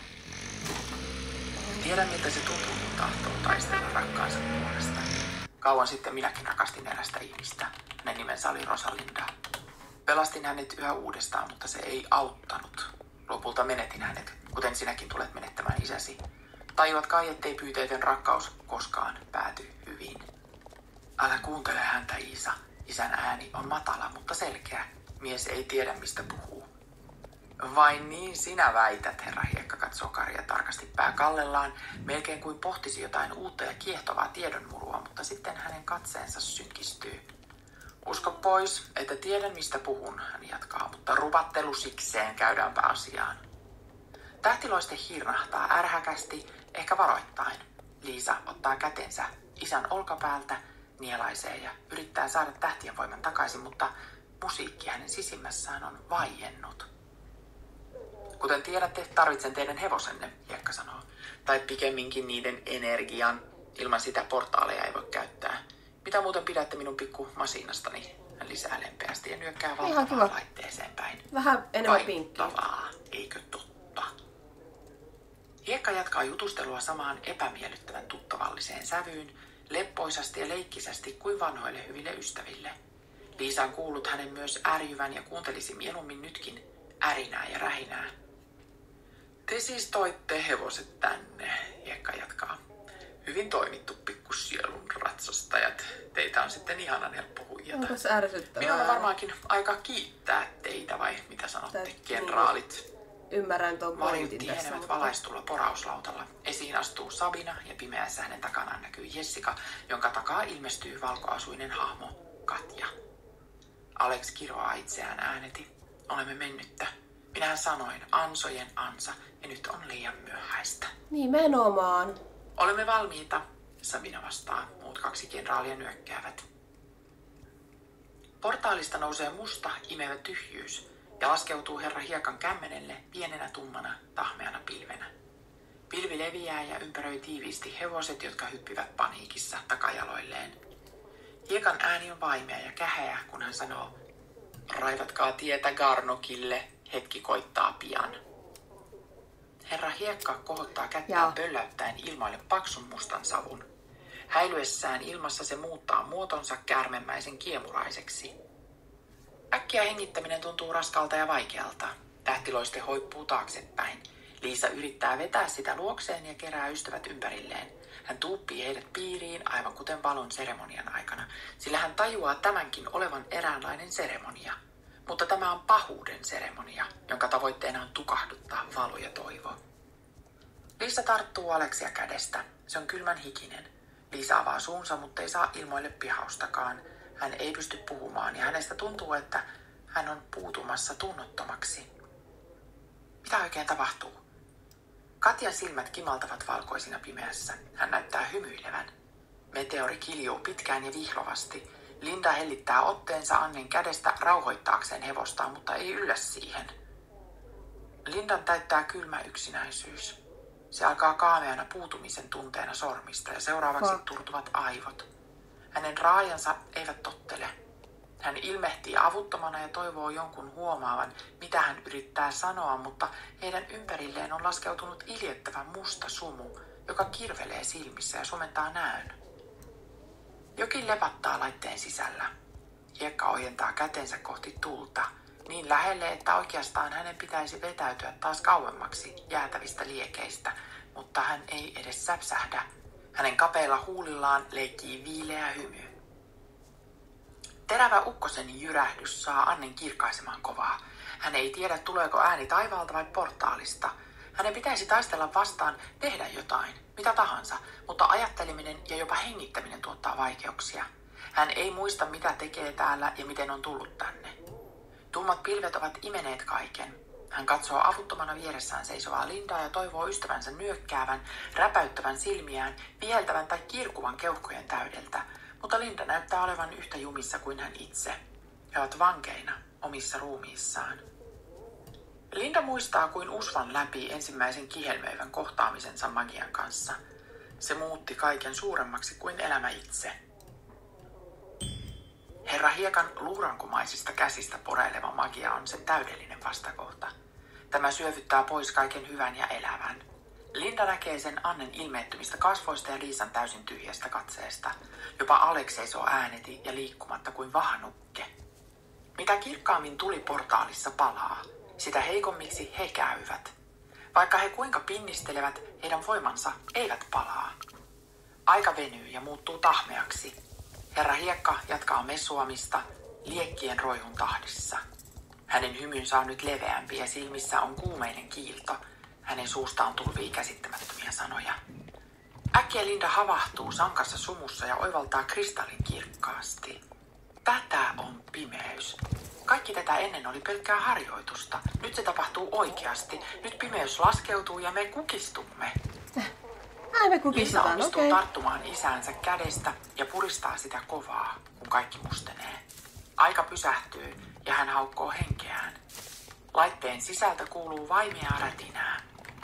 Tiedän, miltä se tuntuu, kun tahtoo taistella rakkaansa puolesta. Kauan sitten minäkin rakastin erästä ihmistä. Hänen nimensä oli Rosalinda. Pelastin hänet yhä uudestaan, mutta se ei auttanut. Lopulta menetin hänet, kuten sinäkin tulet menettämään isäsi. Tajuat kai, ettei pyyteetön rakkaus koskaan pääty hyvin. Älä kuuntele häntä, Iisa. Isän ääni on matala, mutta selkeä. Mies ei tiedä, mistä puhuu. Vain niin sinä väität, herra Hiekka katsoo Karia tarkasti pää kallellaan, melkein kuin pohtisi jotain uutta ja kiehtovaa tiedonmurua, mutta sitten hänen katseensa synkistyy. Usko pois, että tiedän mistä puhun, hän jatkaa, mutta rupattelu sikseen, käydäänpä asiaan. Tähtiloiste hirnahtaa ärhäkästi, ehkä varoittain. Liisa ottaa kätensä isän olkapäältä, nielaisee ja yrittää saada tähtien voiman takaisin, mutta musiikki hänen sisimmässään on vaiennut. Kuten tiedätte, tarvitsen teidän hevosenne, Hiekka sanoo. Tai pikemminkin niiden energian. Ilman sitä portaaleja ei voi käyttää. Mitä muuten pidätte minun pikku masinastani? Hän lisää lempeästi ja nyökkää valtavaan laitteeseen päin. Vähän enemmän pinkkiä. Vaihtavaa, eikö totta? Hiekka jatkaa jutustelua samaan epämiellyttävän tuttavalliseen sävyyn, leppoisasti ja leikkisästi kuin vanhoille hyville ystäville. Liisa on kuullut hänen myös ärjyvän ja kuuntelisi mieluummin nytkin ärinää ja rähinää. Te siis toitte hevoset tänne, Hiekka jatkaa. Hyvin toimittu pikkusielun ratsastajat. Teitä on sitten ihanan helppo huijata. Onko se ärsyttävää? Minun on varmaankin aika kiittää teitä, vai mitä sanotte, kenraalit? Ymmärrän tuon pointin tässä. Tihenevät mutta... valaistulla porauslautalla. Esiin astuu Sabina ja pimeässä hänen takanaan näkyy Jessica, jonka takaa ilmestyy valkoasuinen hahmo Katja. Alex kiroaa itseään ääneti. Olemme mennyttä. Minähän sanoin, ansojen ansa, ja nyt on liian myöhäistä. Nimenomaan. Olemme valmiita, Sabina vastaa. Muut kaksi kenraalia nyökkäävät. Portaalista nousee musta, imevä tyhjyys ja laskeutuu herra Hiekan kämmenelle pienenä tummana, tahmeana pilvenä. Pilvi leviää ja ympäröi tiiviisti hevoset, jotka hyppivät paniikissa takajaloilleen. Hiekan ääni on vaimea ja käheä, kun hän sanoo, raivatkaa tietä Garnokille, hetki koittaa pian. Herra Hiekka kohottaa kättään pölläyttäen ilmoille paksun mustan savun. Häilyessään ilmassa se muuttaa muotonsa käärmemäisen kiemuraiseksi. Äkkiä hengittäminen tuntuu raskalta ja vaikealta. Tähtiloiste hoippuu taaksepäin. Liisa yrittää vetää sitä luokseen ja kerää ystävät ympärilleen. Hän tuuppii heidät piiriin aivan kuten valon seremonian aikana, sillä hän tajuaa tämänkin olevan eräänlainen seremonia. Mutta tämä on pahuuden seremonia, jonka tavoitteena on tukahduttaa valo ja toivo. Liisa tarttuu Aleksia kädestä. Se on kylmän hikinen. Liisa avaa suunsa, mutta ei saa ilmoille pihaustakaan. Hän ei pysty puhumaan ja hänestä tuntuu, että hän on puutumassa tunnottomaksi. Mitä oikein tapahtuu? Katjan silmät kimaltavat valkoisina pimeässä. Hän näyttää hymyilevän. Meteori kiljuu pitkään ja vihlovasti. Linda hellittää otteensa Annen kädestä rauhoittaakseen hevostaan, mutta ei yllä siihen. Lindan täyttää kylmä yksinäisyys. Se alkaa kaameana puutumisen tunteena sormista ja seuraavaksi Fuck. turtuvat aivot. Hänen raajansa eivät tottele. Hän ilmehtii avuttomana ja toivoo jonkun huomaavan, mitä hän yrittää sanoa, mutta heidän ympärilleen on laskeutunut iljettävä musta sumu, joka kirvelee silmissä ja sumentaa näön. Jokin lepattaa laitteen sisällä. Hiekka ojentaa kätensä kohti tulta, niin lähelle, että oikeastaan hänen pitäisi vetäytyä taas kauemmaksi jäätävistä liekeistä, mutta hän ei edes säpsähdä. Hänen kapeilla huulillaan leikkii viileä hymy. Terävä ukkosen jyrähdys saa Annen kirkaisemaan kovaa. Hän ei tiedä, tuleeko ääni taivaalta vai portaalista. Hänen pitäisi taistella vastaan, tehdä jotain, mitä tahansa, mutta ajatteleminen ja jopa hengittäminen tuottaa vaikeuksia. Hän ei muista, mitä tekee täällä ja miten on tullut tänne. Tummat pilvet ovat imeneet kaiken. Hän katsoo avuttomana vieressään seisovaa Lindaa ja toivoo ystävänsä nyökkäävän, räpäyttävän silmiään, viheltävän tai kirkuvan keuhkojen täydeltä. Mutta Linda näyttää olevan yhtä jumissa kuin hän itse. He ovat vankeina omissa ruumiissaan. Linda muistaa kuin usvan läpi ensimmäisen kihelmöivän kohtaamisensa magian kanssa. Se muutti kaiken suuremmaksi kuin elämä itse. Herra Hiekan luurankumaisista käsistä poreileva magia on sen täydellinen vastakohta. Tämä syövyttää pois kaiken hyvän ja elävän. Linda näkee sen Annen ilmeettymistä kasvoista ja Liisan täysin tyhjästä katseesta. Jopa Alex seisoo ääneti ja liikkumatta kuin vahanukke. Mitä kirkkaammin tuli portaalissa palaa, sitä heikommiksi he käyvät. Vaikka he kuinka pinnistelevät, heidän voimansa eivät palaa. Aika venyy ja muuttuu tahmeaksi. Herra Hiekka jatkaa messuamista liekkien roihun tahdissa. Hänen hymynsä on nyt leveämpi ja silmissä on kuumeinen kiilto. Hänen suustaan tulvii käsittämättömiä sanoja. Äkkiä Linda havahtuu sankassa sumussa ja oivaltaa kristallin kirkkaasti. Tätä on pimeys. Kaikki tätä ennen oli pelkkää harjoitusta. Nyt se tapahtuu oikeasti. Nyt pimeys laskeutuu ja me kukistumme. Ai me Liisa kukistetaan, onnistuu okei. tarttumaan isäänsä kädestä ja puristaa sitä kovaa, kun kaikki mustenee. Aika pysähtyy ja hän haukkoo henkeään. Laitteen sisältä kuuluu vaimeaa rätinää.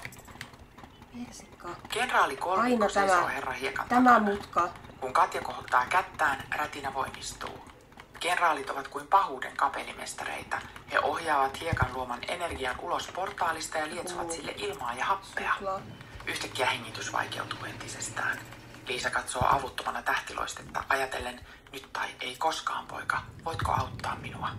Persikka. Kenraali Aina kolmikko seisoo tämä, herra Hiekan tämä takana. mutka. Kun Katja kohottaa kättään, rätinä voimistuu. Kenraalit ovat kuin pahuuden kapelimestareita. He ohjaavat Hiekan luoman energian ulos portaalista ja lietsovat sille ilmaa ja happea. Suklaa. Yhtäkkiä hengitys vaikeutuu entisestään. Liisa katsoo avuttomana tähtiloistetta, ajatellen, nyt tai ei koskaan, poika, voitko auttaa minua?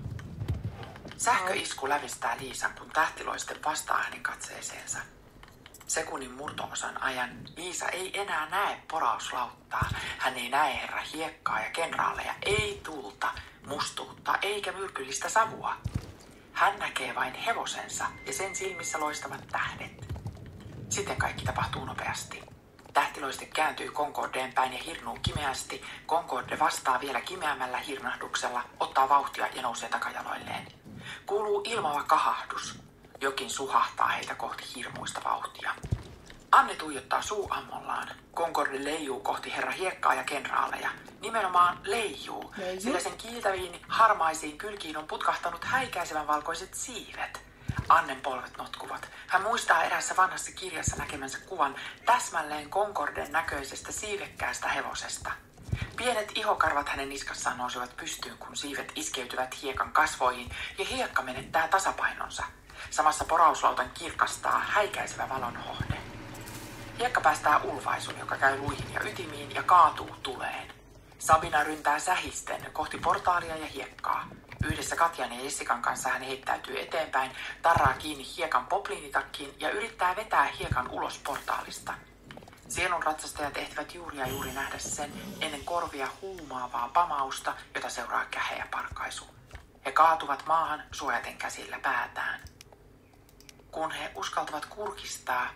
Sähköisku lävistää Liisan, kun tähtiloiste vastaa hänen katseeseensa. Sekunnin murto-osan ajan Liisa ei enää näe porauslauttaa. Hän ei näe herra Hiekkaa ja kenraaleja, ei tulta, mustuutta eikä myrkyllistä savua. Hän näkee vain hevosensa ja sen silmissä loistavat tähdet. Sitten kaikki tapahtuu nopeasti. Tähtiloiste kääntyy Concordeen päin ja hirnuu kimeästi. Concorde vastaa vielä kimeämällä hirnahduksella, ottaa vauhtia ja nousee takajaloilleen. Kuuluu ilmava kahahdus. Jokin suhahtaa heitä kohti hirmuista vauhtia. Anne tuijottaa suuammollaan. Concorde leijuu kohti herra Hiekkaa ja kenraaleja. Nimenomaan leijuu, Leiju? sillä sen kiiltäviin harmaisiin kylkiin on putkahtanut häikäisevän valkoiset siivet. Annen polvet notkuvat. Hän muistaa erässä vanhassa kirjassa näkemänsä kuvan täsmälleen Concorden näköisestä siivekkäästä hevosesta. Pienet ihokarvat hänen niskassaan nousevat pystyyn, kun siivet iskeytyvät Hiekan kasvoihin ja Hiekka menettää tasapainonsa. Samassa porauslautan kirkastaa häikäisevä valonhohde. Hiekka päästää ulvaisun, joka käy luihin ja ytimiin ja kaatuu tuleen. Sabina ryntää sähisten kohti portaalia ja Hiekkaa. Yhdessä Katjan ja Jessikan kanssa hän heittäytyy eteenpäin, tarraa kiinni Hiekan popliinitakkiin ja yrittää vetää Hiekan ulos portaalista. Sielun ratsastajat ehtivät juuri ja juuri nähdä sen ennen korvia huumaavaa pamausta, jota seuraa käheä parkaisu. He kaatuvat maahan suojaten käsillä päätään. Kun he uskaltavat kurkistaa,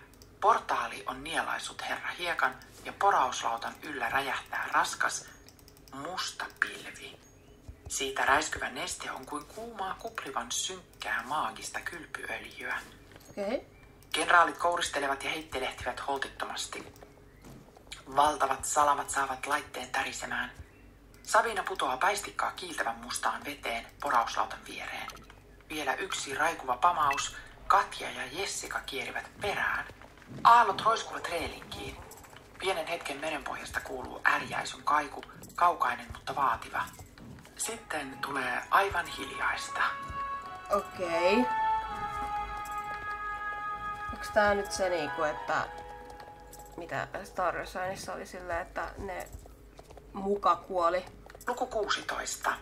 Portaali on nielaissut herra Hiekan ja porauslautan yllä räjähtää raskas, musta pilvi. Siitä räiskyvä neste on kuin kuumaa kuplivan synkkää maagista kylpyöljyä. Okay. Kenraalit kouristelevat ja heittelehtivät holtittomasti. Valtavat salamat saavat laitteen tärisemään. Sabina putoaa päistikkaa kiiltävän mustaan veteen porauslautan viereen. Vielä yksi raikuva pamaus. Katja ja Jessica kierivät perään. Aallot roiskuvat reelinkiin. Pienen hetken merenpohjasta kuuluu ärjäisyn kaiku, kaukainen mutta vaativa. Sitten tulee aivan hiljaista. Okei. Okay. Onks tää nyt se niinku, että mitä Star Oceanissa oli silleen, että ne muka kuoli? Luku kuusitoista.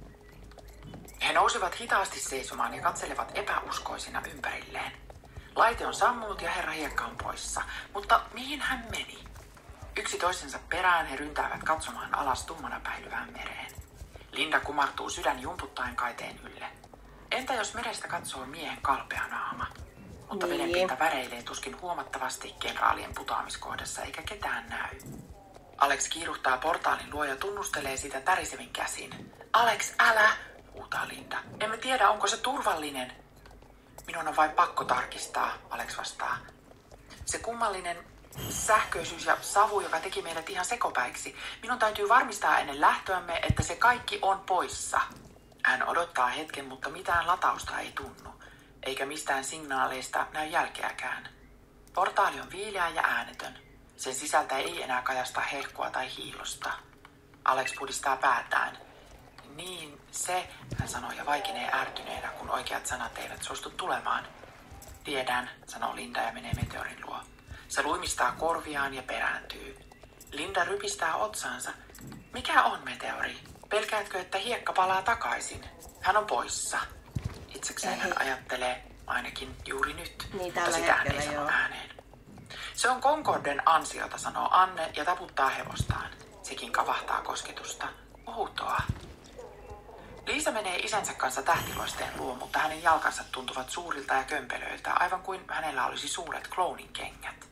He nousivat hitaasti seisomaan ja katselevat epäuskoisina ympärilleen. Laite on sammunut ja herra Hiekka on poissa, mutta mihin hän meni? Yksi toisensa perään he ryntäävät katsomaan alas tummana päilyvään mereen. Linda kumartuu sydän jumputtaen kaiteen ylle. Entä jos merestä katsoo miehen kalpea naama? Mutta niin. vedenpinta väreilee tuskin huomattavasti kenraalien putoamiskohdassa eikä ketään näy. Alex kiiruhtaa portaalin luo ja tunnustelee sitä tärisevin käsin. Alex, älä! Huutaa Linda. Emme tiedä, onko se turvallinen. Minun on vain pakko tarkistaa, Alex vastaa. Se kummallinen sähköisyys ja savu, joka teki meidät ihan sekopäiksi. Minun täytyy varmistaa ennen lähtöämme, että se kaikki on poissa. Hän odottaa hetken, mutta mitään latausta ei tunnu. Eikä mistään signaaleista näy jälkeäkään. Portaali on viileä ja äänetön. Sen sisältä ei enää kajasta hehkua tai hiilosta. Alex pudistaa päätään. Niin, se, hän sanoo ja vaikenee ärtyneenä, kun oikeat sanat eivät suostu tulemaan. Tiedän, sanoo Linda ja menee meteorin luo. Se luimistaa korviaan ja perääntyy. Linda rypistää otsaansa. Mikä on meteori? Pelkäätkö, että Hiekka palaa takaisin? Hän on poissa. Itsekseen hän ajattelee, ainakin juuri nyt, niin, mutta sitä hän ei sano ääneen. Se on Concorden ansiota, sanoo Anne ja taputtaa hevostaan. Sekin kavahtaa kosketusta. Outoa. Liisa menee isänsä kanssa tähtiloisteen luo, mutta hänen jalkansa tuntuvat suurilta ja kömpelöiltä, aivan kuin hänellä olisi suuret clownin kengät.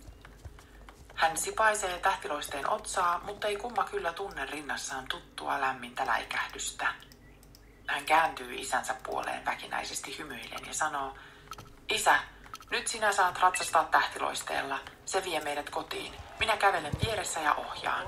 Hän sipaisee tähtiloisteen otsaa, mutta ei kumma kyllä tunne rinnassaan tuttua lämmintä läikähdystä. Hän kääntyy isänsä puoleen väkinäisesti hymyillen ja sanoo, Isä, nyt sinä saat ratsastaa tähtiloisteella. Se vie meidät kotiin. Minä kävelen vieressä ja ohjaan.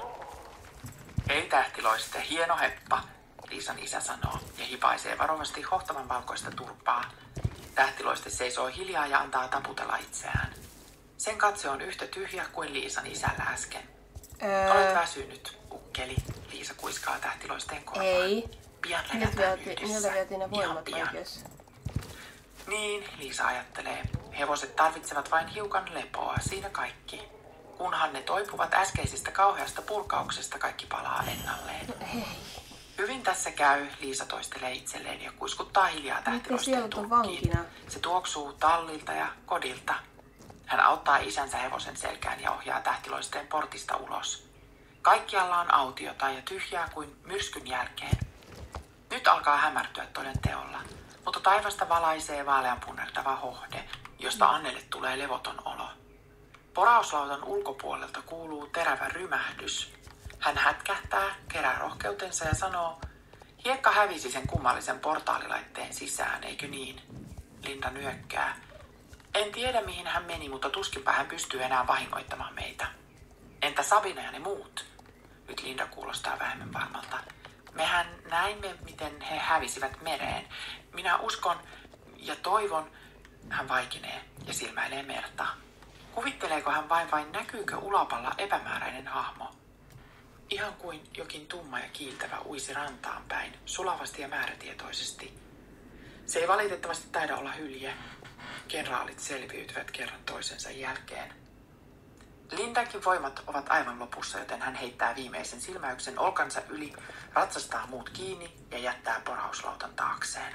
Hei tähtiloiste, hieno heppa, Liisan isä sanoo ja hipaisee varovasti hohtavan valkoista turpaa. Tähtiloiste seisoo hiljaa ja antaa taputella itseään. Sen katse on yhtä tyhjä kuin Liisan isällä äsken. Öö... Olet väsynyt, ukkeli, Liisa kuiskaa tähtiloisteen korvaan. Ei. Pian levätään yhdessä. Niiltä vietiin ne Ihan voimat pian. oikeassa. Niin, Liisa ajattelee. Hevoset tarvitsevat vain hiukan lepoa, siinä kaikki. Kunhan ne toipuvat äskeisestä kauheasta purkauksesta, kaikki palaa ennalleen. No ei. Hyvin tässä käy, Liisa toistelee itselleen ja kuiskuttaa hiljaa tähtiloisteen turkkiin. Se tuoksuu tallilta ja kodilta. Hän auttaa isänsä hevosen selkään ja ohjaa tähtiloisteen portista ulos. Kaikkialla on autiota ja tyhjää kuin myrskyn jälkeen. Nyt alkaa hämärtyä toden teolla, mutta taivasta valaisee vaaleanpunnertava hohde, josta Annelle tulee levoton olo. Porauslautan ulkopuolelta kuuluu terävä rymähdys. Hän hätkähtää, kerää rohkeutensa ja sanoo, Hiekka hävisi sen kummallisen portaalilaitteen sisään, eikö niin? Linda nyökkää. En tiedä mihin hän meni, mutta tuskinpä hän pystyy enää vahingoittamaan meitä. Entä Sabina ja ne muut? Nyt Linda kuulostaa vähemmän varmalta. Mehän näimme, miten he hävisivät mereen. Minä uskon ja toivon, hän vaikenee ja silmäilee merta. Kuvitteleeko hän vain vain näkyykö ulapalla epämääräinen hahmo? Ihan kuin jokin tumma ja kiiltävä uisi rantaan päin, sulavasti ja määrätietoisesti. Se ei valitettavasti taida olla hylje. Kenraalit selviytyvät kerran toisensa jälkeen. Lindankin voimat ovat aivan lopussa, joten hän heittää viimeisen silmäyksen olkansa yli, ratsastaa muut kiinni ja jättää porauslautan taakseen.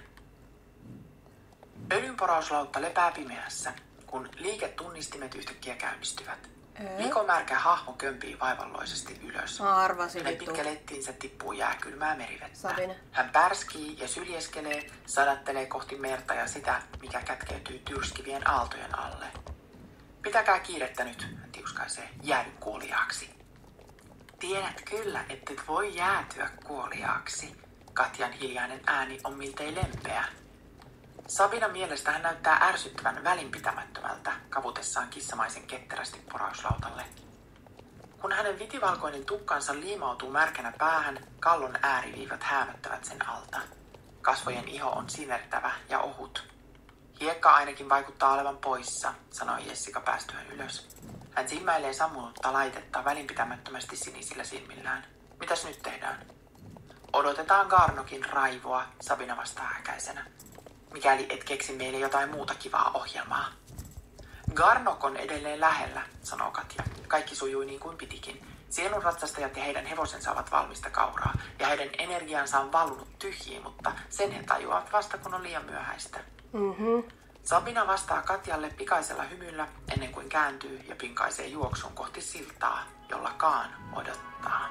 Öljynporauslautta lepää pimeässä, kun liiketunnistimet yhtäkkiä käynnistyvät. Likomärkä hahmo kömpii vaivalloisesti ylös. Mä arvasin Hänen vittu. pitkä lettiinsä tippuu jääkylmää merivettä. Sabine. Hän pärskii ja syljeskelee, sadattelee kohti merta ja sitä, mikä kätkeytyy tyrskivien aaltojen alle. Pitäkää kiirettä nyt, hän tiuskaisee. Jäädy kuoliaaksi. Tiedät kyllä, ettet voi jäätyä kuoliaaksi. Katjan hiljainen ääni on miltei lempeä. Sabinan mielestä hän näyttää ärsyttävän välinpitämättömältä kavutessaan kissamaisen ketterästi porauslautalle. Kun hänen vitivalkoinen tukkansa liimautuu märkänä päähän, kallon ääriviivat häämöttävät sen alta. Kasvojen iho on sinertävä ja ohut. Hiekka ainakin vaikuttaa olevan poissa, sanoi Jessica päästyään ylös. Hän silmäilee sammunutta laitetta välinpitämättömästi sinisillä silmillään. Mitäs nyt tehdään? Odotetaan Garnokin raivoa, Sabina vastaa äkäisenä. Mikäli et keksi meille jotain muuta kivaa ohjelmaa. Garnok on edelleen lähellä, sanoo Katja. Kaikki sujui niin kuin pitikin. Sielunratsastajat ja heidän hevosensa ovat valmista kauraa, ja heidän energiansa on valunut tyhjiin, mutta sen he tajuavat vasta, kun on liian myöhäistä. Mm-hmm. Sabina vastaa Katjalle pikaisella hymyllä ennen kuin kääntyy ja pinkaisee juoksun kohti siltaa, jolla Kaan odottaa.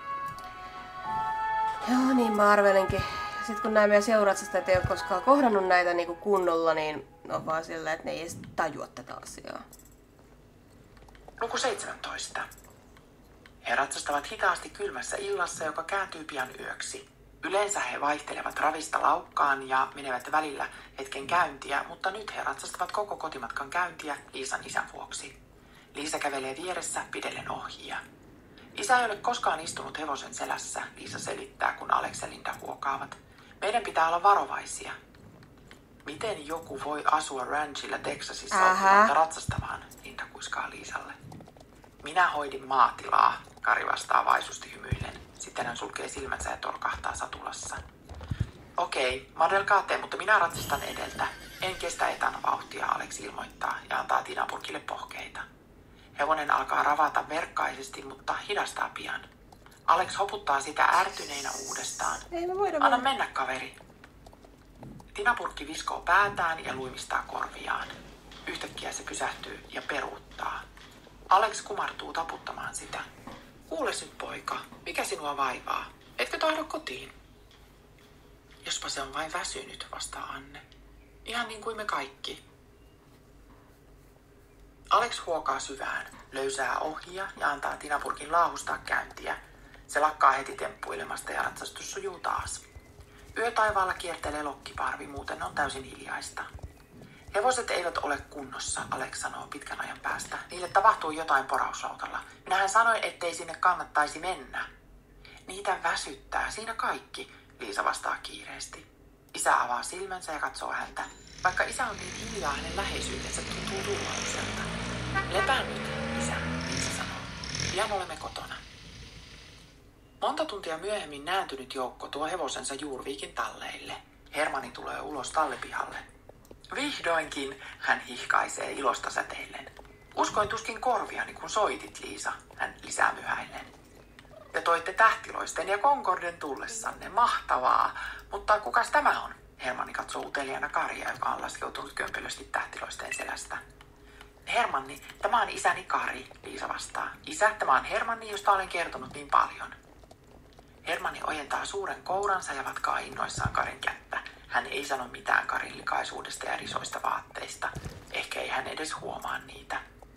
Joo, niin mä arvelinkin. Sitten kun nämä meidän seuratsastajat ei ole koskaan kohdannut näitä niin kuin kunnolla, niin on vaan sillä, että ne ei edes tajua tätä asiaa. Luku seitsemäntoista. He ratsastavat hitaasti kylmässä illassa, joka kääntyy pian yöksi. Yleensä he vaihtelevat ravista laukkaan ja menevät välillä hetken käyntiä, mutta nyt he ratsastavat koko kotimatkan käyntiä Liisan isän vuoksi. Liisa kävelee vieressä pidellen ohjia. Isä ei ole koskaan istunut hevosen selässä, Liisa selittää, kun Alex ja Linda huokaavat. Meidän pitää olla varovaisia. Miten joku voi asua ranchilla Texasissa oppimatta ratsastamaan, Linda kuiskaa Liisalle. Minä hoidin maatilaa, Kari vastaa vaisusti hymyillen. Sitten hän sulkee silmänsä ja torkahtaa satulassa. Okei, madelkaa te, mutta minä ratsastan edeltä. En kestä etanvauhtia, Alex ilmoittaa ja antaa Tinapurkille pohkeita. Hevonen alkaa ravata verkkaisesti, mutta hidastaa pian. Alex hoputtaa sitä ärtyneenä uudestaan. Ei me voida Anna voida. mennä, kaveri. Tinapurkki viskoo päätään ja luimistaa korviaan. Yhtäkkiä se pysähtyy ja peruuttaa. Alex kumartuu taputtamaan sitä. Kuules nyt, poika, mikä sinua vaivaa? Etkö tahdo kotiin? Jospa se on vain väsynyt, vastaa Anne. Ihan niin kuin me kaikki. Alex huokaa syvään, löysää ohjia ja antaa Tinapurkin laahustaa käyntiä. Se lakkaa heti temppuilemasta ja ratsastus sujuu taas. Yötaivaalla kiertelee lokkiparvi, muuten on täysin hiljaista. Hevoset eivät ole kunnossa, Alex sanoo pitkän ajan päästä. Niille tapahtuu jotain porauslautalla. Minähän sanoin, ettei sinne kannattaisi mennä. Niitä väsyttää, siinä kaikki, Liisa vastaa kiireesti. Isä avaa silmänsä ja katsoo häntä. Vaikka isä on niin hiljaa, hänen läheisyytensä tuntuu turvalliselta. Lepää nyt, isä, Liisa sanoo. Pian olemme kotona. Monta tuntia myöhemmin nääntynyt joukko tuo hevosensa Juurviikin talleille. Hermanni tulee ulos tallepihalle. Vihdoinkin, hän hihkaisee ilosta säteillen. Uskoin tuskin korviani, kun soitit, Liisa, hän lisää myhäillen. Te toitte tähtiloisten ja Concorden tullessanne, mahtavaa. Mutta kukas tämä on? Hermanni katsoo uteliaana Karia, joka on laskeutunut kömpelösti tähtiloisten selästä. Hermanni, tämä on isäni Kari, Liisa vastaa. Isä, tämä on Hermanni, josta olen kertonut niin paljon. Hermanni ojentaa suuren kouransa ja vatkaa innoissaan Karin kättä. Hän ei sano mitään Karin likaisuudesta ja risoista vaatteista. Ehkä ei hän edes huomaa niitä.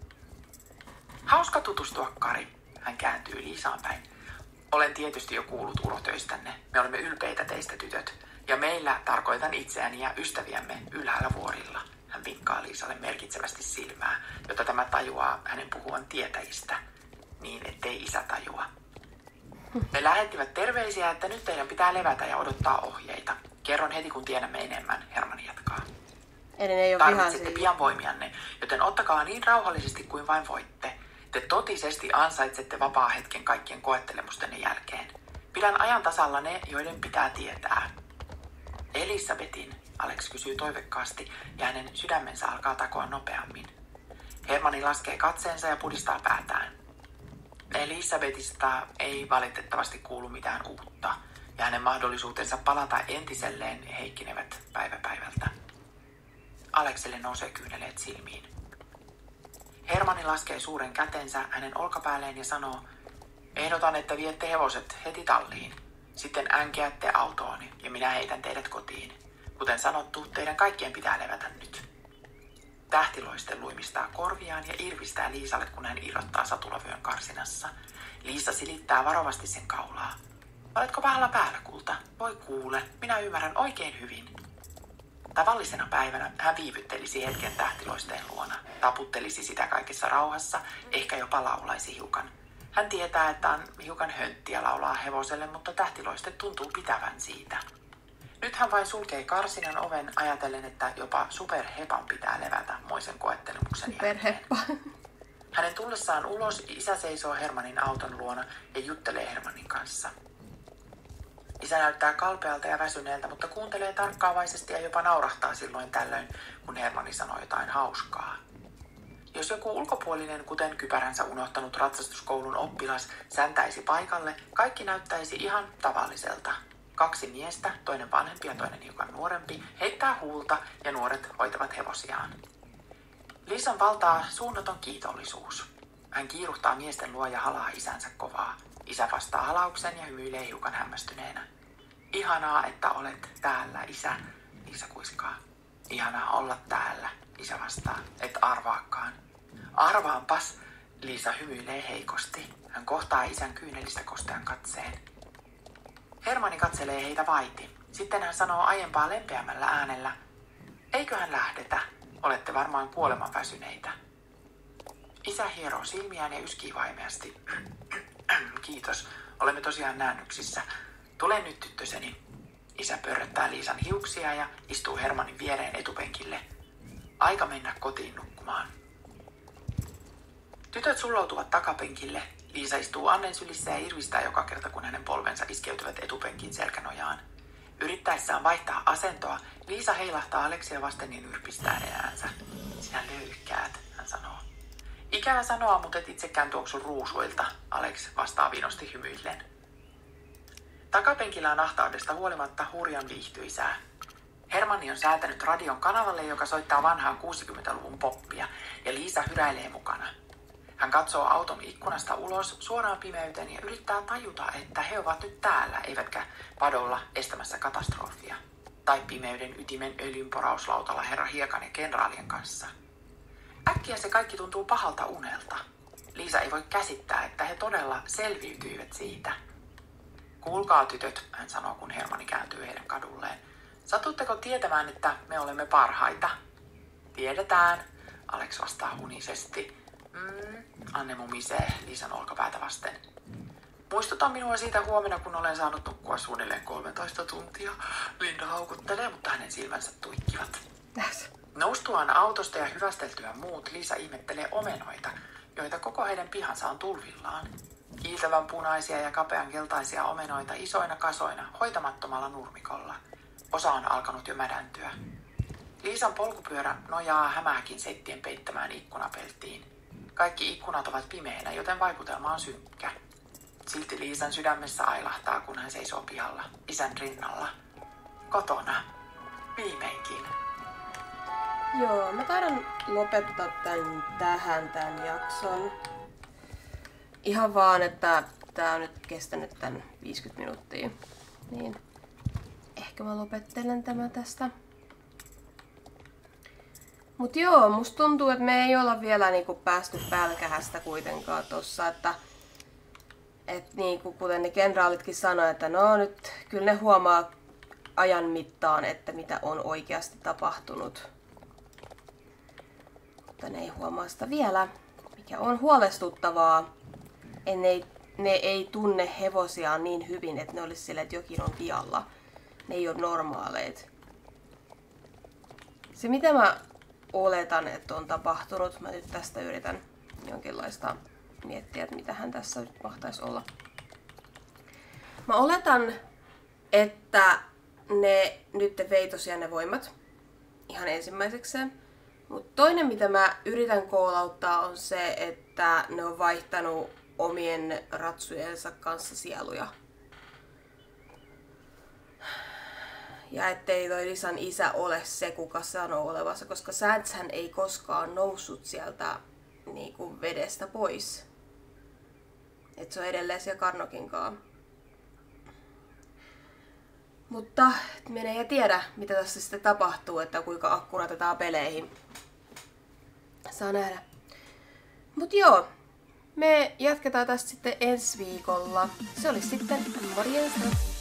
Hauska tutustua, Kari. Hän kääntyy Liisaan päin. Olen tietysti jo kuullut urotöistänne. Me olemme ylpeitä teistä, tytöt. Ja meillä tarkoitan itseäni ja ystäviämme ylhäällä vuorilla. Hän vinkkaa Liisalle merkitsevästi silmää, jotta tämä tajuaa hänen puhuvan tietäjistä. Niin, ettei isä tajua. Me lähettivät terveisiä, että nyt teidän pitää levätä ja odottaa ohjeita. Kerron heti, kun tiedämme enemmän, Hermanni jatkaa. Eli ne ei ole Tarvitsette vihaisia. pian voimianne, joten ottakaa niin rauhallisesti kuin vain voitte. Te totisesti ansaitsette vapaa hetken kaikkien koettelemustenne jälkeen. Pidän ajan tasalla ne, joiden pitää tietää. Elisabetin, Alex kysyy toivekkaasti, ja hänen sydämensä alkaa takoa nopeammin. Hermanni laskee katseensa ja pudistaa päätään. Elisabetista ei valitettavasti kuulu mitään uutta, ja hänen mahdollisuutensa palata entiselleen heikkinevät päivä päivältä. Alekselle nousee kyyneleet silmiin. Hermanni laskee suuren kätensä hänen olkapäälleen ja sanoo, ehdotan, että viette hevoset heti talliin. Sitten änkeätte autooni ja minä heitän teidät kotiin. Kuten sanottu, teidän kaikkien pitää levätä nyt. Tähtiloiste luimistaa korviaan ja irvistää Liisalle, kun hän irrottaa satulavyön karsinassa. Liisa silittää varovasti sen kaulaa. Oletko pahalla päällä, kulta? Voi kuule, minä ymmärrän oikein hyvin. Tavallisena päivänä hän viivyttelisi hetken Tähtiloisteen luona, taputtelisi sitä kaikessa rauhassa, ehkä jopa laulaisi hiukan. Hän tietää, että on hiukan hönttiä laulaa hevoselle, mutta Tähtiloiste tuntuu pitävän siitä. Nyt hän vain sulkee karsinan oven ajatellen, että jopa Superhepan pitää levätä moisen koettelemuksen Superheppa. Hänen tullessaan ulos isä seisoo Hermannin auton luona ja juttelee Hermannin kanssa. Isä näyttää kalpealta ja väsyneeltä, mutta kuuntelee tarkkaavaisesti ja jopa naurahtaa silloin tällöin, kun Hermanni sanoo jotain hauskaa. Jos joku ulkopuolinen, kuten kypäränsä unohtanut ratsastuskoulun oppilas, säntäisi paikalle, kaikki näyttäisi ihan tavalliselta. Kaksi miestä, toinen vanhempi ja toinen hiukan nuorempi, heittää huulta ja nuoret hoitavat hevosiaan. Liisan valtaa suunnaton kiitollisuus. Hän kiiruhtaa miesten luo ja halaa isänsä kovaa. Isä vastaa halauksen ja hymyilee hiukan hämmästyneenä. Ihanaa, että olet täällä, isä, Liisa kuiskaa. Ihanaa olla täällä, isä vastaa, et arvaakaan. Arvaanpas, Liisa hymyilee heikosti. Hän kohtaa isän kyynelistä kostean katseen. Hermanni katselee heitä vaiti. Sitten hän sanoo aiempaa lempeämmällä äänellä. Eiköhän lähdetä, olette varmaan kuoleman väsyneitä. Isä hieroo silmiään ja yskii vaimeasti. Kiitos, olemme tosiaan näännyksissä. Tule nyt, tyttöseni. Isä pörröttää Liisan hiuksia ja istuu Hermannin viereen etupenkille. Aika mennä kotiin nukkumaan. Tytöt sulloutuvat takapenkille. Liisa istuu Annen sylissä ja irvistää joka kerta, kun hänen polvensa iskeytyvät etupenkin selkänojaan. Yrittäessään vaihtaa asentoa, Liisa heilahtaa Aleksia vasten ja nyrpistää nenäänsä. Sinä löykkäät, hän sanoo. Ikävä sanoa, mutta et itsekään tuoksu ruusuilta, Alex vastaa vinosti hymyillen. Takapenkillä on ahtaudesta huolimatta hurjan viihtyisää. Hermanni on säätänyt radion kanavalle, joka soittaa vanhaa kuusikymmentäluvun poppia, ja Liisa hyräilee mukana. Hän katsoo auton ikkunasta ulos suoraan pimeyteen ja yrittää tajuta, että he ovat nyt täällä, eivätkä padolla estämässä katastrofia. Tai pimeyden ytimen öljynporauslautalla herra Hiekan ja kenraalien kanssa. Äkkiä se kaikki tuntuu pahalta unelta. Liisa ei voi käsittää, että he todella selviytyivät siitä. Kuulkaa tytöt, hän sanoo, kun Hermanni kääntyy heidän kadulleen. Satutteko tietämään, että me olemme parhaita? Tiedetään, Alex vastaa unisesti. Mm, Anne mumisee Liisan olkapäätä vasten. Muistuta minua siitä huomenna, kun olen saanut nukkua suunnilleen kolmetoista tuntia. Linda haukuttelee, mutta hänen silmänsä tuikkivat. Yes. Noustuaan autosta ja hyvästeltyä muut, Liisa ihmettelee omenoita, joita koko heidän pihansa on tulvillaan. Kiiltävän punaisia ja kapean keltaisia omenoita isoina kasoina hoitamattomalla nurmikolla. Osa on alkanut jo mädäntyä. Liisan polkupyörä nojaa hämähäkin seittien peittämään ikkunapeltiin. Kaikki ikkunat ovat pimeinä, joten vaikutelma on synkkä. Silti Liisan sydämessä ailahtaa, kun hän seisoo pihalla, isän rinnalla. Kotona. Viimeinkin. Joo, mä taidan lopettaa tän tähän tän jakson. Ihan vaan, että tää on nyt kestänyt tän viisikymmentä minuuttia. Niin ehkä mä lopettelen tämän tästä. Mut joo, musta tuntuu, että me ei olla vielä niinku päästy pälkähästä kuitenkaan tossa, että et niinku, kuten ne kenraalitkin sanoi, että no nyt kyllä ne huomaa ajan mittaan, että mitä on oikeasti tapahtunut. Mutta ne ei huomaa sitä vielä, mikä on huolestuttavaa. En ei, ne ei tunne hevosiaan niin hyvin, että ne olisi sille, että jokin on vialla. Ne ei ole normaaleet. Se mitä mä oletan, että on tapahtunut, mä nyt tästä yritän jonkinlaista miettiä, että mitähän tässä nyt mahtaisi olla. Mä oletan, että ne nyt vei tosiaan ne voimat ihan ensimmäisekseen. Mutta toinen, mitä mä yritän koolauttaa, on se, että ne on vaihtanut omien ratsujensa kanssa sieluja. Ja ettei toi Lisan isä ole se, kuka sanoo olevansa, koska Sandshän ei koskaan noussut sieltä niinku vedestä pois. Et se on edelleen siellä Karnokinkaan. Mutta menee ja tiedä, mitä tässä sitten tapahtuu, että kuinka akkuratetaan peleihin. Saa nähdä. Mut joo, me jatketaan tästä sitten ensi viikolla. Se olisi sitten morjesta!